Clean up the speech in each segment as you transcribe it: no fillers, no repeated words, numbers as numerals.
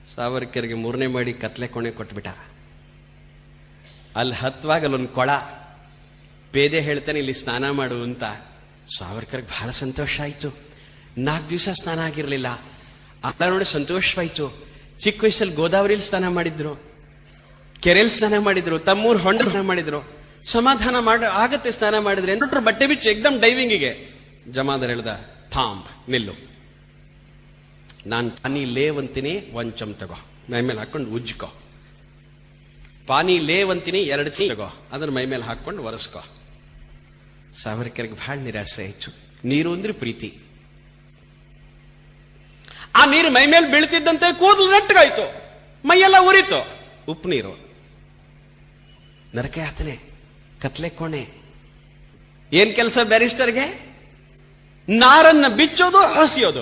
ಸಾವರ್ಕರ್ಗೆ 3ನೇ ಮಾಡಿ ಕತ್ಲೆ ಕೋಣೆ ಕೊಟ್ಬಿಟ್ಟ. ಅಲ್ಲಿ ಹತ್ತುವಾಗ ಅಲ್ಲೊಂದು ಕೊಳ, ಪೇದೆ ಹೇಳ್ತಾನೆ ಇಲ್ಲಿ ಸ್ನಾನ ಮಾಡು ಅಂತ. ಸಾವರ್ಕರ್ಗೆ ಬಹಳ ಸಂತೋಷ ಆಯ್ತು. 4 ದಿವಸ ಸ್ನಾನ ಆಗಿರ್ಲಿಲ್ಲ. ಅಲ್ಲ ನೋಡಿ ಸಂತೋಷವಾಯ್ತು. ಚಿಕ್ಕ ವಯಸ್ಸಲ್ಲಿ ಗೋದಾವರಿಲಿ ಸ್ನಾನ ಮಾಡಿದ್ರು, ಕೆರೆಯಲ್ಲಿ ಸ್ನಾನ ಮಾಡಿದ್ರು, ತಮ್ಮೂರು ಹೊಂಡ ಸ್ನಾನ ಮಾಡಿದ್ರು. ಸಮಾಧಾನ ಆಗತ್ತೆ ಸ್ನಾನ ಮಾಡಿದ್ರೆ ಎಂಟ್ರು ಬಟ್ಟೆ ಬಿಚ್ಚು ಎಕ್ದಮ್ ಡೈವಿಂಗಿಗೆ. ಜಮಾದಾರ್ ಹೇಳ್ದ, ಥಾಂಬ್, ನಿಲ್ಲು, ನಾನು ಪಾನಿ ಲೇವ್ ಅಂತೀನಿ, 1 ಚಮ್ ತಗೋ, ಮೈ ಮೇಲೆ ಹಾಕೊಂಡು ಉಜ್ಕೋ. ಪಾನಿ ಲೇವ್ ಅಂತೀನಿ, 2 ಚಮ್ ತಗೋ, ಅದನ್ನ ಮೈ ಮೇಲೆ ಹಾಕೊಂಡು ಒರೆಸ್ಕೋ. ಸಾವರ್ಕರ್ಗೆ ಬಹಳ ನಿರಾಸೆ ಆಯ್ತು. ನೀರು ಅಂದ್ರೆ ಪ್ರೀತಿ. ಆ ನೀರು ಮೈ ಮೇಲೆ ಬೀಳ್ತಿದ್ದಂತೆ ಕೂದಲು ನೆಟ್ಟಗಾಯ್ತು, ಮೈಯೆಲ್ಲ ಉರಿತು. ಉಪ್ಪು ನೀರು, ನರಕ ಯಾತನೆ, ಕತ್ಲೆ ಕೋಣೆ. ಏನ್ ಕೆಲಸ ಬ್ಯಾರಿಸ್ಟರ್ಗೆ? ನಾರನ್ನ ಬಿಚ್ಚೋದು, ಹಸಿಯೋದು.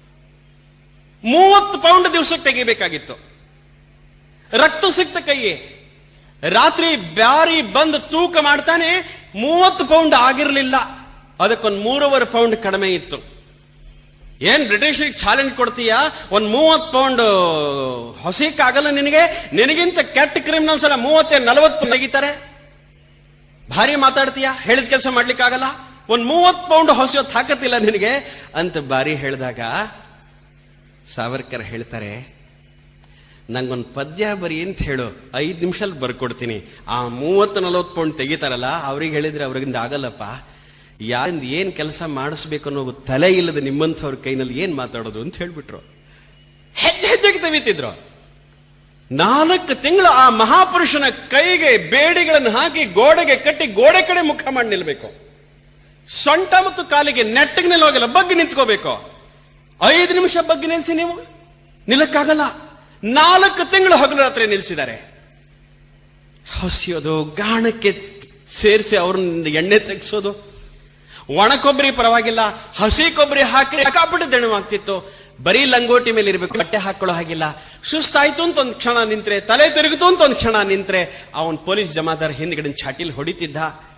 30 ಪೌಂಡ್ ದಿವಸಕ್ಕೆ ತೆಗಿಬೇಕಾಗಿತ್ತು. ರಕ್ತ ಸಿಕ್ತ ಕೈಯೇ. ರಾತ್ರಿ ಬ್ಯಾರಿ ಬಂದು ತೂಕ ಮಾಡ್ತಾನೆ, 30 ಪೌಂಡ್ ಆಗಿರಲಿಲ್ಲ. ಅದಕ್ಕೊಂದು 3.5 ಪೌಂಡ್ ಕಡಿಮೆ ಇತ್ತು. ಏನ್ ಬ್ರಿಟಿಷರಿಗೆ ಚಾಲೆಂಜ್ ಕೊಡ್ತೀಯಾ? 30 ಪೌಂಡ್ ಹೊಸಕ್ಕಾಗಲ್ಲ ನಿನಗೆ? ನಿನಗಿಂತ ಕೆಟ್ಟ ಕ್ರಿಮಿನಲ್ಸ್ ಎಲ್ಲ 30-40 ತೆಗಿತಾರೆ. ಭಾರಿ ಮಾತಾಡ್ತೀಯಾ? ಹೇಳಿದ ಕೆಲಸ ಮಾಡ್ಲಿಕ್ಕಾಗಲ್ಲ. 30 ಪೌಂಡ್ ಹೊಸೆಯೋ ತಾಕತ್ತಿಲ್ಲ ನಿನಗೆ ಅಂತ ಬಾರಿ ಹೇಳಿದಾಗ ಸಾವರ್ಕರ್ ಹೇಳ್ತಾರೆ, ನಂಗೊಂದು ಪದ್ಯ ಬರಿ ಅಂತ ಹೇಳು, 5 ನಿಮಿಷದಲ್ಲಿ ಬರ್ಕೊಡ್ತೀನಿ. ಆ 30-40 ಪೌಂಡ್ ತೆಗಿತಾರಲ್ಲ ಅವ್ರಿಗೆ ಹೇಳಿದ್ರೆ ಅವ್ರಿಗಿಂದ ಆಗಲ್ಲಪ್ಪ. ಯಾರಿಂದ ಏನ್ ಕೆಲಸ ಮಾಡಿಸ್ಬೇಕು ಅನ್ನೋ ತಲೆ ಇಲ್ಲದ ನಿಮ್ಮಂಥವ್ರ ಕೈನಲ್ಲಿ ಏನ್ ಮಾತಾಡೋದು ಅಂತ ಹೇಳ್ಬಿಟ್ರು. ಹೆಜ್ಜೆ ಹೆಜ್ಜೆಗೆ ತೆಗಿತಿದ್ರು. 4 ತಿಂಗಳು ಆ ಮಹಾಪುರುಷನ ಕೈಗೆ ಬೇಡಿಗಳನ್ನು ಹಾಕಿ ಗೋಡೆಗೆ ಕಟ್ಟಿ ಗೋಡೆ ಕಡೆ ಮುಖ ಮಾಡಿ ನಿಲ್ಬೇಕು. ಸೊಂಟ ಮತ್ತು ಕಾಲಿಗೆ ನೆಟ್ಟಗೆ ನಿಲ್ಲೋಗಿಲ್ಲ, ಬಗ್ಗೆ ನಿಂತ್ಕೋಬೇಕು. 5 ನಿಮಿಷ ಬಗ್ಗೆ ನಿಲ್ಸಿ ನೀವು ನಿಲ್ಲಕ್ಕಾಗಲ್ಲ. 4 ತಿಂಗಳು ಹಗಲು ರಾತ್ರಿ ನಿಲ್ಸಿದ್ದಾರೆ. ಹೊಸಿಯೋದು, ಗಾಣಕ್ಕೆ ಸೇರಿಸಿ ಅವ್ರನ್ನ ಎಣ್ಣೆ ತೆಗೆಸೋದು. ಒಣ ಕೊಬ್ಬರಿ ಪರವಾಗಿಲ್ಲ, ಹಸಿ ಕೊಬ್ಬರಿ ಹಾಕಿ ಸಿಕ್ಕಾಪಟ್ಟೆ ದಣವಾಗ್ತಿತ್ತು. ಬರೀ ಲಂಗೋಟಿ ಮೇಲೆ ಇರಬೇಕು, ಬಟ್ಟೆ ಹಾಕೊಳ್ಳೋ ಹಾಗಿಲ್ಲ. ಸುಸ್ತಾಯ್ತು ಅಂತ ಒಂದು ಕ್ಷಣ ನಿಂತ್ರೆ, ತಲೆ ತಿರುಗಿತು ಅಂತ ಒಂದು ಕ್ಷಣ ನಿಂತ್ರೆ ಅವನ್ ಪೊಲೀಸ್ ಜಮಾದಾರ್ ಹಿಂದ್ಗಡೆ ಚಾಟಿಲ್ ಹೊಡಿತಿದ್ದ.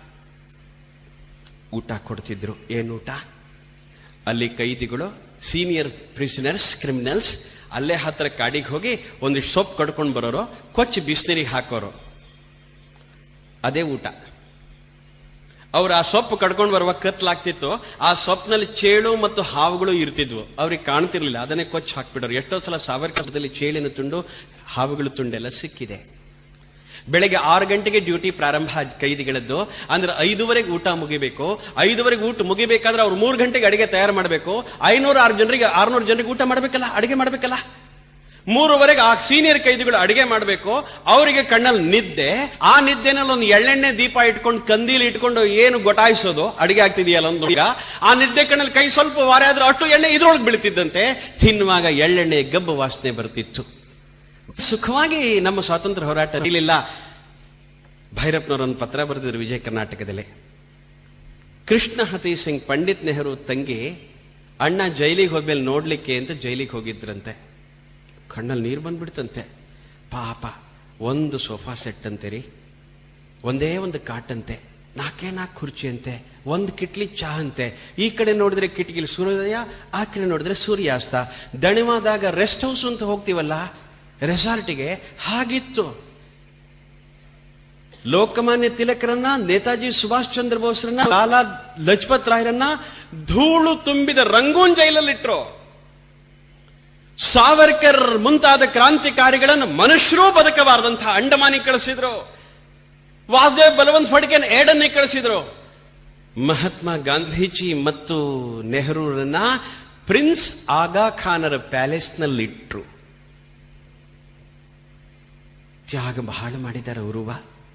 ಊಟ ಕೊಡ್ತಿದ್ರು. ಏನ್ ಊಟ? ಅಲ್ಲಿ ಕೈದಿಗಳು, ಸೀನಿಯರ್ ಪ್ರಿಸನರ್ಸ್, ಕ್ರಿಮಿನಲ್ಸ್ ಅಲ್ಲೇ ಹತ್ರ ಕಾಡಿಗೆ ಹೋಗಿ ಒಂದಿಷ್ಟು ಸೊಪ್ಪು ಕಡ್ಕೊಂಡು ಬರೋರು, ಕೊಚ್ಚಿ ಬಿಸಿನೀರಿಗೆ ಹಾಕೋರು. ಅದೇ ಊಟ. ಅವ್ರು ಆ ಸೊಪ್ಪು ಕಡ್ಕೊಂಡು ಬರುವಾಗ ಕತ್ಲಾಗ್ತಿತ್ತು. ಆ ಸೊಪ್ಪಿನಲ್ಲಿ ಚೇಳು ಮತ್ತು ಹಾವುಗಳು ಇರ್ತಿದ್ವು. ಅವ್ರಿಗೆ ಕಾಣ್ತಿರ್ಲಿಲ್ಲ, ಅದನ್ನೇ ಕೊಚ್ಚಿ ಹಾಕ್ಬಿಡೋರು. ಎಷ್ಟೋ ಸಲ ಸಾವರ್ಕರ್ದಲ್ಲಿ ಚೇಳಿನ ತುಂಡು, ಹಾವುಗಳ ತುಂಡೆಲ್ಲ ಸಿಕ್ಕಿದೆ. ಬೆಳಗ್ಗೆ 6 ಗಂಟೆಗೆ ಡ್ಯೂಟಿ ಪ್ರಾರಂಭ ಕೈದಿಗಳದ್ದು. ಅಂದ್ರೆ 5:15 ಊಟ ಮುಗಿಬೇಕು. 5:15 ಊಟ ಮುಗಿಬೇಕಾದ್ರೆ ಅವ್ರು 3 ಗಂಟೆಗೆ ಅಡಿಗೆ ತಯಾರು ಮಾಡಬೇಕು. 600 ಜನರಿಗೆ ಊಟ ಮಾಡಬೇಕಲ್ಲ, ಅಡಿಗೆ ಮಾಡಬೇಕಲ್ಲ. 3:15 ಆ ಸೀನಿಯರ್ ಕೈದಿಗಳು ಅಡಿಗೆ ಮಾಡಬೇಕು. ಅವರಿಗೆ ಕಣ್ಣಲ್ಲಿ ನಿದ್ದೆ. ಆ ನಿದ್ದೆನಲ್ಲಿ ಒಂದು ಎಳ್ಳೆಣ್ಣೆ ದೀಪ ಇಟ್ಕೊಂಡು, ಕಂದೀಲಿ ಇಟ್ಕೊಂಡು ಏನು ಗೊಟಾಯಿಸೋದು, ಅಡಿಗೆ ಆಗ್ತಿದೆಯಲ್ಲ ಒಂದು. ಆ ನಿದ್ದೆ ಕಣ್ಣಲ್ಲಿ ಕೈ ಸ್ವಲ್ಪ ವಾರ ಆದ್ರೆ ಅಷ್ಟು ಎಣ್ಣೆ ಇದ್ರೊಳಗೆ ಬೀಳ್ತಿದ್ದಂತೆ. ತಿನ್ನುವಾಗ ಎಳ್ಳೆಣ್ಣೆ ಗಬ್ಬು ವಾಸನೆ ಬರ್ತಿತ್ತು. ಸುಖವಾಗಿ ನಮ್ಮ ಸ್ವಾತಂತ್ರ್ಯ ಹೋರಾಟ ಇರಲಿಲ್ಲ. ಭೈರಪ್ಪನವರೊಂದು ಪತ್ರ ಬರೆದಿದ್ರು ವಿಜಯ ಕರ್ನಾಟಕದಲ್ಲಿ. ಕೃಷ್ಣ ಹತಿ ಸಿಂಗ್, ಪಂಡಿತ್ ನೆಹರು ತಂಗಿ ಅಣ್ಣ ಜೈಲಿಗೆ ಹೋದ್ಮೇಲೆ ನೋಡ್ಲಿಕ್ಕೆ ಅಂತ ಜೈಲಿಗೆ ಹೋಗಿದ್ರಂತೆ. ಕಣ್ಣಲ್ಲಿ ನೀರು ಬಂದ್ಬಿಡ್ತಂತೆ. ಪಾಪ, ಒಂದು ಸೋಫಾ ಸೆಟ್ ಅಂತೆ, ಒಂದೇ ಒಂದು ಕಾಟಂತೆ, 4 ಕುರ್ಚಿ ಅಂತೆ, 1 ಕಿಟ್ಲಿ ಚಹಾ ಅಂತೆ. ಈ ಕಡೆ ನೋಡಿದ್ರೆ ಕಿಟಕಿಲಿ ಸೂರ್ಯೋದಯ, ಆ ಕಡೆ ನೋಡಿದ್ರೆ ಸೂರ್ಯಾಸ್ತ. ದಣಿವಾದಾಗ ರೆಸ್ಟ್ ಹೌಸ್ ಅಂತ ಹೋಗ್ತೀವಲ್ಲ, ರೆಸಾರ್ಟಿಗೆ, ಹಾಗಿತ್ತು. ಲೋಕಮಾನ್ಯ ತಿಲಕರನ್ನ, ನೇತಾಜಿ ಸುಭಾಷ್ ಚಂದ್ರ ಬೋಸ್ರನ್ನ, ಲಾಲಾ ಲಜಪತ್ ರಾಯರನ್ನ ಧೂಳು ತುಂಬಿದ ರಂಗೂನ್ ಜೈಲಲ್ಲಿಟ್ರು. ಸಾವರ್ಕರ್ ಮುಂತಾದ ಕ್ರಾಂತಿಕಾರಿಗಳನ್ನು ಮನುಷ್ಯರೂ ಬದುಕಬಾರದಂತಹ ಅಂಡಮಾನಿಗೆ ಕಳಿಸಿದ್ರು. ವಾಸುದೇವ್ ಬಲವಂತ್ ಫಡ್ಕೆನ್ ಏಡನ್ನಿಗೆ ಕಳಿಸಿದ್ರು. ಮಹಾತ್ಮ ಗಾಂಧೀಜಿ ಮತ್ತು ನೆಹರೂರನ್ನ ಪ್ರಿನ್ಸ್ ಆಗಾ ಖಾನರ ಪ್ಯಾಲೇಸ್ನಲ್ಲಿಟ್ರು. ತ್ಯಾಗ ಬಹಳ ಮಾಡಿದ್ದಾರೆ ಅವರು.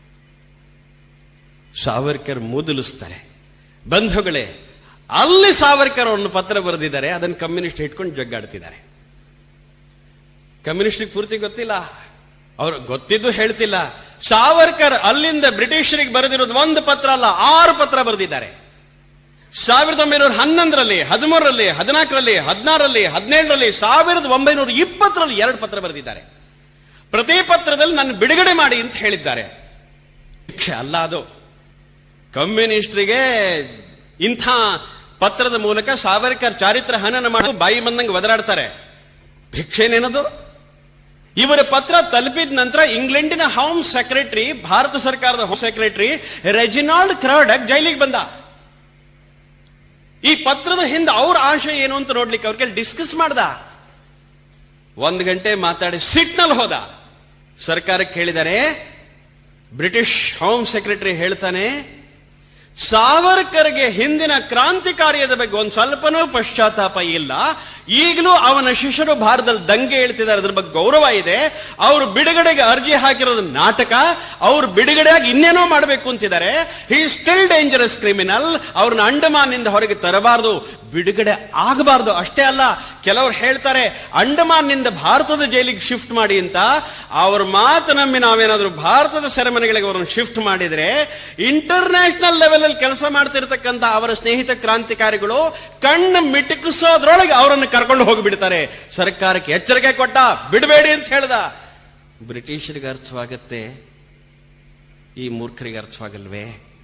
ಸಾವರ್ಕರ್ ಮೂದಲಿಸ್ತಾರೆ. ಬಂಧುಗಳೇ, ಅಲ್ಲಿ ಸಾವರ್ಕರ್ ಒಂದು ಪತ್ರ ಬರೆದಿದ್ದಾರೆ. ಅದನ್ನು ಕಮ್ಯುನಿಸ್ಟ್ ಇಟ್ಕೊಂಡು ಜಗ್ಗಾಡ್ತಿದ್ದಾರೆ. ಕಮ್ಯುನಿಸ್ಟಿಗೆ ಪೂರ್ತಿ ಗೊತ್ತಿಲ್ಲ, ಅವರು ಗೊತ್ತಿದ್ದು ಹೇಳ್ತಿಲ್ಲ. ಸಾವರ್ಕರ್ ಅಲ್ಲಿಂದ ಬ್ರಿಟಿಷರಿಗೆ ಬರೆದಿರೋದು 1 ಪತ್ರ ಅಲ್ಲ, 6 ಪತ್ರ ಬರೆದಿದ್ದಾರೆ. 1911ರಲ್ಲಿ, 13ರಲ್ಲಿ, 14ರಲ್ಲಿ, 16ರಲ್ಲಿ, 17ರಲ್ಲಿ, 1920ರಲ್ಲಿ 2 ಪತ್ರ ಬರೆದಿದ್ದಾರೆ. ಪ್ರತಿ ಪತ್ರದಲ್ಲಿ ನನ್ನ ಬಿಡುಗಡೆ ಮಾಡಿ ಅಂತ ಹೇಳಿದ್ದಾರೆ. ಅಲ್ಲ, ಅದು ಕಮ್ಯುನಿಸ್ಟ್ರಿಗೆ ಇಂಥ ಪತ್ರದ ಮೂಲಕ ಸಾವರ್ಕರ್ ಚಾರಿತ್ರ ಹನನ ಮಾಡಿ ಬಾಯಿ ಬಂದಂಗೆ ಒದರಾಡ್ತಾರೆ. ಭಿಕ್ಷೆನೇನದು? ಇವರ ಪತ್ರ ತಲುಪಿದ ನಂತರ ಇಂಗ್ಲೆಂಡಿನ ಹೋಮ್ ಸೆಕ್ರೆಟರಿ, ಭಾರತ ಸರ್ಕಾರದ ಹೋಮ್ ಸೆಕ್ರೆಟರಿ ರೆಜಿನಾಲ್ಡ್ ಕ್ರಾಡಕ್ ಜೈಲಿಗೆ ಬಂದ. ಈ ಪತ್ರದ ಹಿಂದೆ ಅವ್ರ ಆಶಯ ಏನು ಅಂತ ನೋಡ್ಲಿಕ್ಕೆ ಅವ್ರ ಕೈಲಿ ಡಿಸ್ಕಸ್ ಮಾಡ್ದ. 1 ಗಂಟೆ ಮಾತಾಡಿ ಸಿಟ್ನಲ್ಲಿ ಹೋದ. ಸರ್ಕಾರಕ್ಕೆ ಹೇಳಿದ್ದಾರೆ, ಬ್ರಿಟಿಷ್ ಹೋಮ್ ಸೆಕ್ರೆಟರಿ ಹೇಳ್ತಾನೆ, ಸಾವರ್ಕರ್ಗೆ ಹಿಂದಿನ ಕ್ರಾಂತಿಕಾರ್ಯದ ಬಗ್ಗೆ ಒಂದು ಸ್ವಲ್ಪನೂ ಪಶ್ಚಾತ್ತಾಪ ಇಲ್ಲ. ಈಗಲೂ ಅವನ ಶಿಷ್ಯರು ಭಾರತದಲ್ಲಿ ದಂಗೆ ಹೇಳ್ತಿದ್ದಾರೆ, ಅದ್ರ ಬಗ್ಗೆ ಗೌರವ ಇದೆ. ಅವರು ಬಿಡುಗಡೆಗೆ ಅರ್ಜಿ ಹಾಕಿರೋದು ನಾಟಕ, ಅವ್ರು ಬಿಡುಗಡೆಯಾಗಿ ಇನ್ನೇನೋ ಮಾಡಬೇಕು ಅಂತಿದ್ದಾರೆ. He still dangerous criminal. ಅವ್ರನ್ನ ಅಂಡಮಾನ್ನಿಂದ ಹೊರಗೆ ತರಬಾರದು, ಬಿಡುಗಡೆ ಆಗಬಾರದು. ಅಷ್ಟೇ ಅಲ್ಲ, ಕೆಲವರು ಹೇಳ್ತಾರೆ ಅಂಡಮಾನ್ನಿಂದ ಭಾರತದ ಜೈಲಿಗೆ ಶಿಫ್ಟ್ ಮಾಡಿ ಅಂತ. ಅವ್ರ ಮಾತು ನಂಬಿ ನಾವೇನಾದ್ರೂ ಭಾರತದ ಸೆರೆಮನೆಗಳಿಗೆ ಅವರನ್ನು ಶಿಫ್ಟ್ ಮಾಡಿದ್ರೆ ಇಂಟರ್ನ್ಯಾಷನಲ್ ಲೆವೆಲ್ ಅಲ್ಲಿ ಕೆಲಸ ಮಾಡ್ತಿರ್ತಕ್ಕಂಥ ಅವರ ಸ್ನೇಹಿತ ಕ್ರಾಂತಿಕಾರಿಗಳು ಕಣ್ಣು ಮಿಟುಕಿಸೋದ್ರೊಳಗೆ ಅವರನ್ನು ಕರ್ಕೊಂಡು ಹೋಗಿಬಿಡ್ತಾರೆ. ಸರ್ಕಾರಕ್ಕೆ ಎಚ್ಚರಿಕೆ ಕೊಟ್ಟ, ಬಿಡಬೇಡಿ ಅಂತ ಹೇಳ್ದ. ಬ್ರಿಟಿಷರಿಗೆ ಅರ್ಥವಾಗತ್ತೆ, ಈ ಮೂರ್ಖರಿಗೆ ಅರ್ಥವಾಗಲ್ವೇ?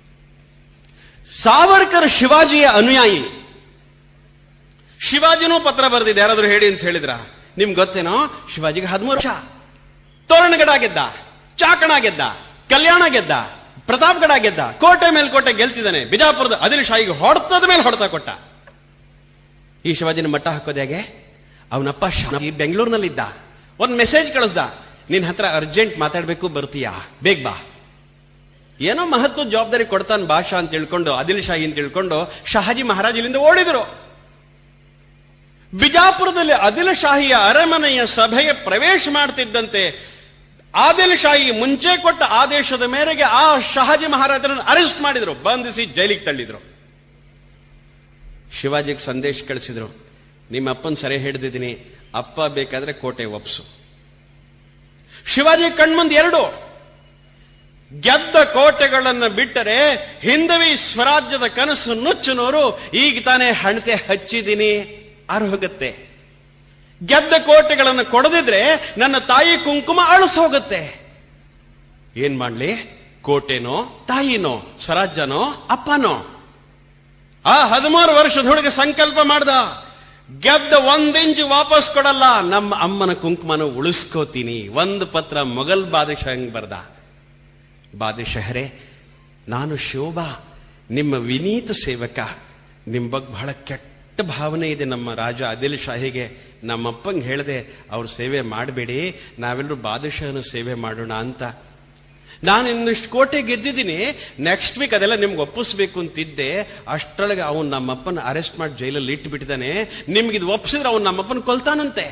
ಸಾವರ್ಕರ್ ಶಿವಾಜಿಯ ಅನುಯಾಯಿ. ಶಿವಾಜಿನೂ ಪತ್ರ ಬರೆದಿದೆ, ಯಾರಾದ್ರೂ ಹೇಳಿ ಅಂತ ಹೇಳಿದ್ರ? ನಿಮ್ಗೆ ಗೊತ್ತೇನೋ, ಶಿವಾಜಿಗೆ 13 ವರ್ಷ. ತೋರಣಗಡ ಗೆದ್ದ, ಚಾಕಣ ಗೆದ್ದ, ಕಲ್ಯಾಣ ಗೆದ್ದ, ಪ್ರತಾಪ್ಗಡ ಗೆದ್ದ, ಕೋಟೆ ಮೇಲ್ಕೋಟೆ ಗೆಲ್ತಿದ್ದಾನೆ. ಬಿಜಾಪುರದ ಆದಿಲ್ ಶಾಹಿಗೆ ಹೊಡೆತದ ಮೇಲೆ ಹೊಡೆತ ಕೊಟ್ಟ. ಈ ಶಿವಾಜಿನ ಮಟ್ಟ ಹಾಕೋದು ಹೇಗೆ? ಅವನಪ್ಪ ಬೆಂಗಳೂರಿನಲ್ಲಿದ್ದ, ಒಂದ್ ಮೆಸೇಜ್ ಕಳಿಸ್ದ, ನಿನ್ ಹತ್ರ ಅರ್ಜೆಂಟ್ ಮಾತಾಡ್ಬೇಕು, ಬರ್ತೀಯಾ? ಬೇಗ ಬಾ. ಏನೋ ಮಹತ್ವದ ಜವಾಬ್ದಾರಿ ಕೊಡ್ತಾನೆ ಬಾಷಾ ಅಂತ ತಿಳ್ಕೊಂಡು, ಆದಿಲ್ ಶಾಹಿ ಅಂತ ತಿಳ್ಕೊಂಡು ಶಹಾಜಿ ಮಹಾರಾಜ್ ಇಲ್ಲಿಂದ ಓಡಿದ್ರು. ಬಿಜಾಪುರದಲ್ಲಿ ಆದಿಲ್ ಶಾಹಿಯ ಅರಮನೆಯ ಸಭೆಗೆ ಪ್ರವೇಶ ಮಾಡ್ತಿದ್ದಂತೆ ಆದಿಲ್ ಶಾಹಿ ಮುಂಚೆ ಕೊಟ್ಟ ಆದೇಶದ ಮೇರೆಗೆ ಆ ಶಹಾಜಿ ಮಹಾರಾಜರನ್ನು ಅರೆಸ್ಟ್ ಮಾಡಿದ್ರು, ಬಂಧಿಸಿ ಜೈಲಿಗೆ ತಳ್ಳಿದ್ರು. ಶಿವಾಜಿಗೆ ಸಂದೇಶ ಕಳಿಸಿದ್ರು, ನಿಮ್ಮ ಅಪ್ಪನ ಸೆರೆ ಹಿಡಿದಿದ್ದೀನಿ, ಅಪ್ಪ ಬೇಕಾದ್ರೆ ಕೋಟೆ ಒಪ್ಸು. ಶಿವಾಜಿ ಕಣ್ಮುಂದ್ 2 ಗೆದ್ದ ಕೋಟೆಗಳನ್ನು ಬಿಟ್ಟರೆ ಹಿಂದವಿ ಸ್ವರಾಜ್ಯದ ಕನಸು ನುಚ್ಚುನೋರು ಈಗ ತಾನೇ ಹಣತೆ ಹಚ್ಚಿದ್ದೀನಿ ಹೋಗುತ್ತೆ. ಗೆದ್ದ ಕೋಟೆಗಳನ್ನು ಕೊಡದಿದ್ರೆ ನನ್ನ ತಾಯಿ ಕುಂಕುಮ ಅಳಿಸೋಗುತ್ತೆ. ಏನ್ ಮಾಡ್ಲಿ? ಕೋಟೆನೋ, ತಾಯಿನೋ, ಸ್ವರಾಜ್ಯನೋ, ಅಪ್ಪನೋ? ಆ 13 ವರ್ಷದ ಹುಡುಗ ಸಂಕಲ್ಪ ಮಾಡ್ದ, ಗೆದ್ದ 1 ಇಂಚು ವಾಪಸ್ ಕೊಡಲ್ಲ, ನಮ್ಮ ಅಮ್ಮನ ಕುಂಕುಮನ ಉಳಿಸ್ಕೋತೀನಿ. ಒಂದು ಪತ್ರ ಮೊಘಲ್ ಬಾದಶಾಹಂಗ್ ಬರ್ದ. ಬಾದಶಾಹರೇ, ನಾನು ಶೋಭಾ, ನಿಮ್ಮ ವಿನೀತ ಸೇವಕ. ನಿಮ್ ಬಗ್ಗೆ ಬಹಳ ಕೆಟ್ಟ ಭಾವನೆ ಇದೆ ನಮ್ಮ ರಾಜ ಆದಿಲ್ ಶಾಹಿಗೆ. ನಮ್ಮಪ್ಪಂಗೆ ಹೇಳಿದೆ, ಅವ್ರ ಸೇವೆ ಮಾಡಬೇಡಿ, ನಾವೆಲ್ಲರೂ ಬಾದಶಾಹನ ಸೇವೆ ಮಾಡೋಣ ಅಂತ. ನಾನು ಇನ್ನಿಷ್ಟು ಕೋಟೆ ಗೆದ್ದಿದ್ದೀನಿ, ನೆಕ್ಸ್ಟ್ ವೀಕ್ ಅದೆಲ್ಲ ನಿಮ್ಗೆ ಒಪ್ಪಿಸ್ಬೇಕು ಅಂತಿದ್ದೆ. ಅಷ್ಟರೊಳಗೆ ಅವನು ನಮ್ಮಪ್ಪನ ಅರೆಸ್ಟ್ ಮಾಡಿ ಜೈಲಲ್ಲಿ ಇಟ್ಟುಬಿಟ್ಟಿದ್ದಾನೆ. ನಿಮ್ಗಿದು ಒಪ್ಪಿಸಿದ್ರೆ ಅವನು ನಮ್ಮಪ್ಪನ ಕೊಲ್ತಾನಂತೆ.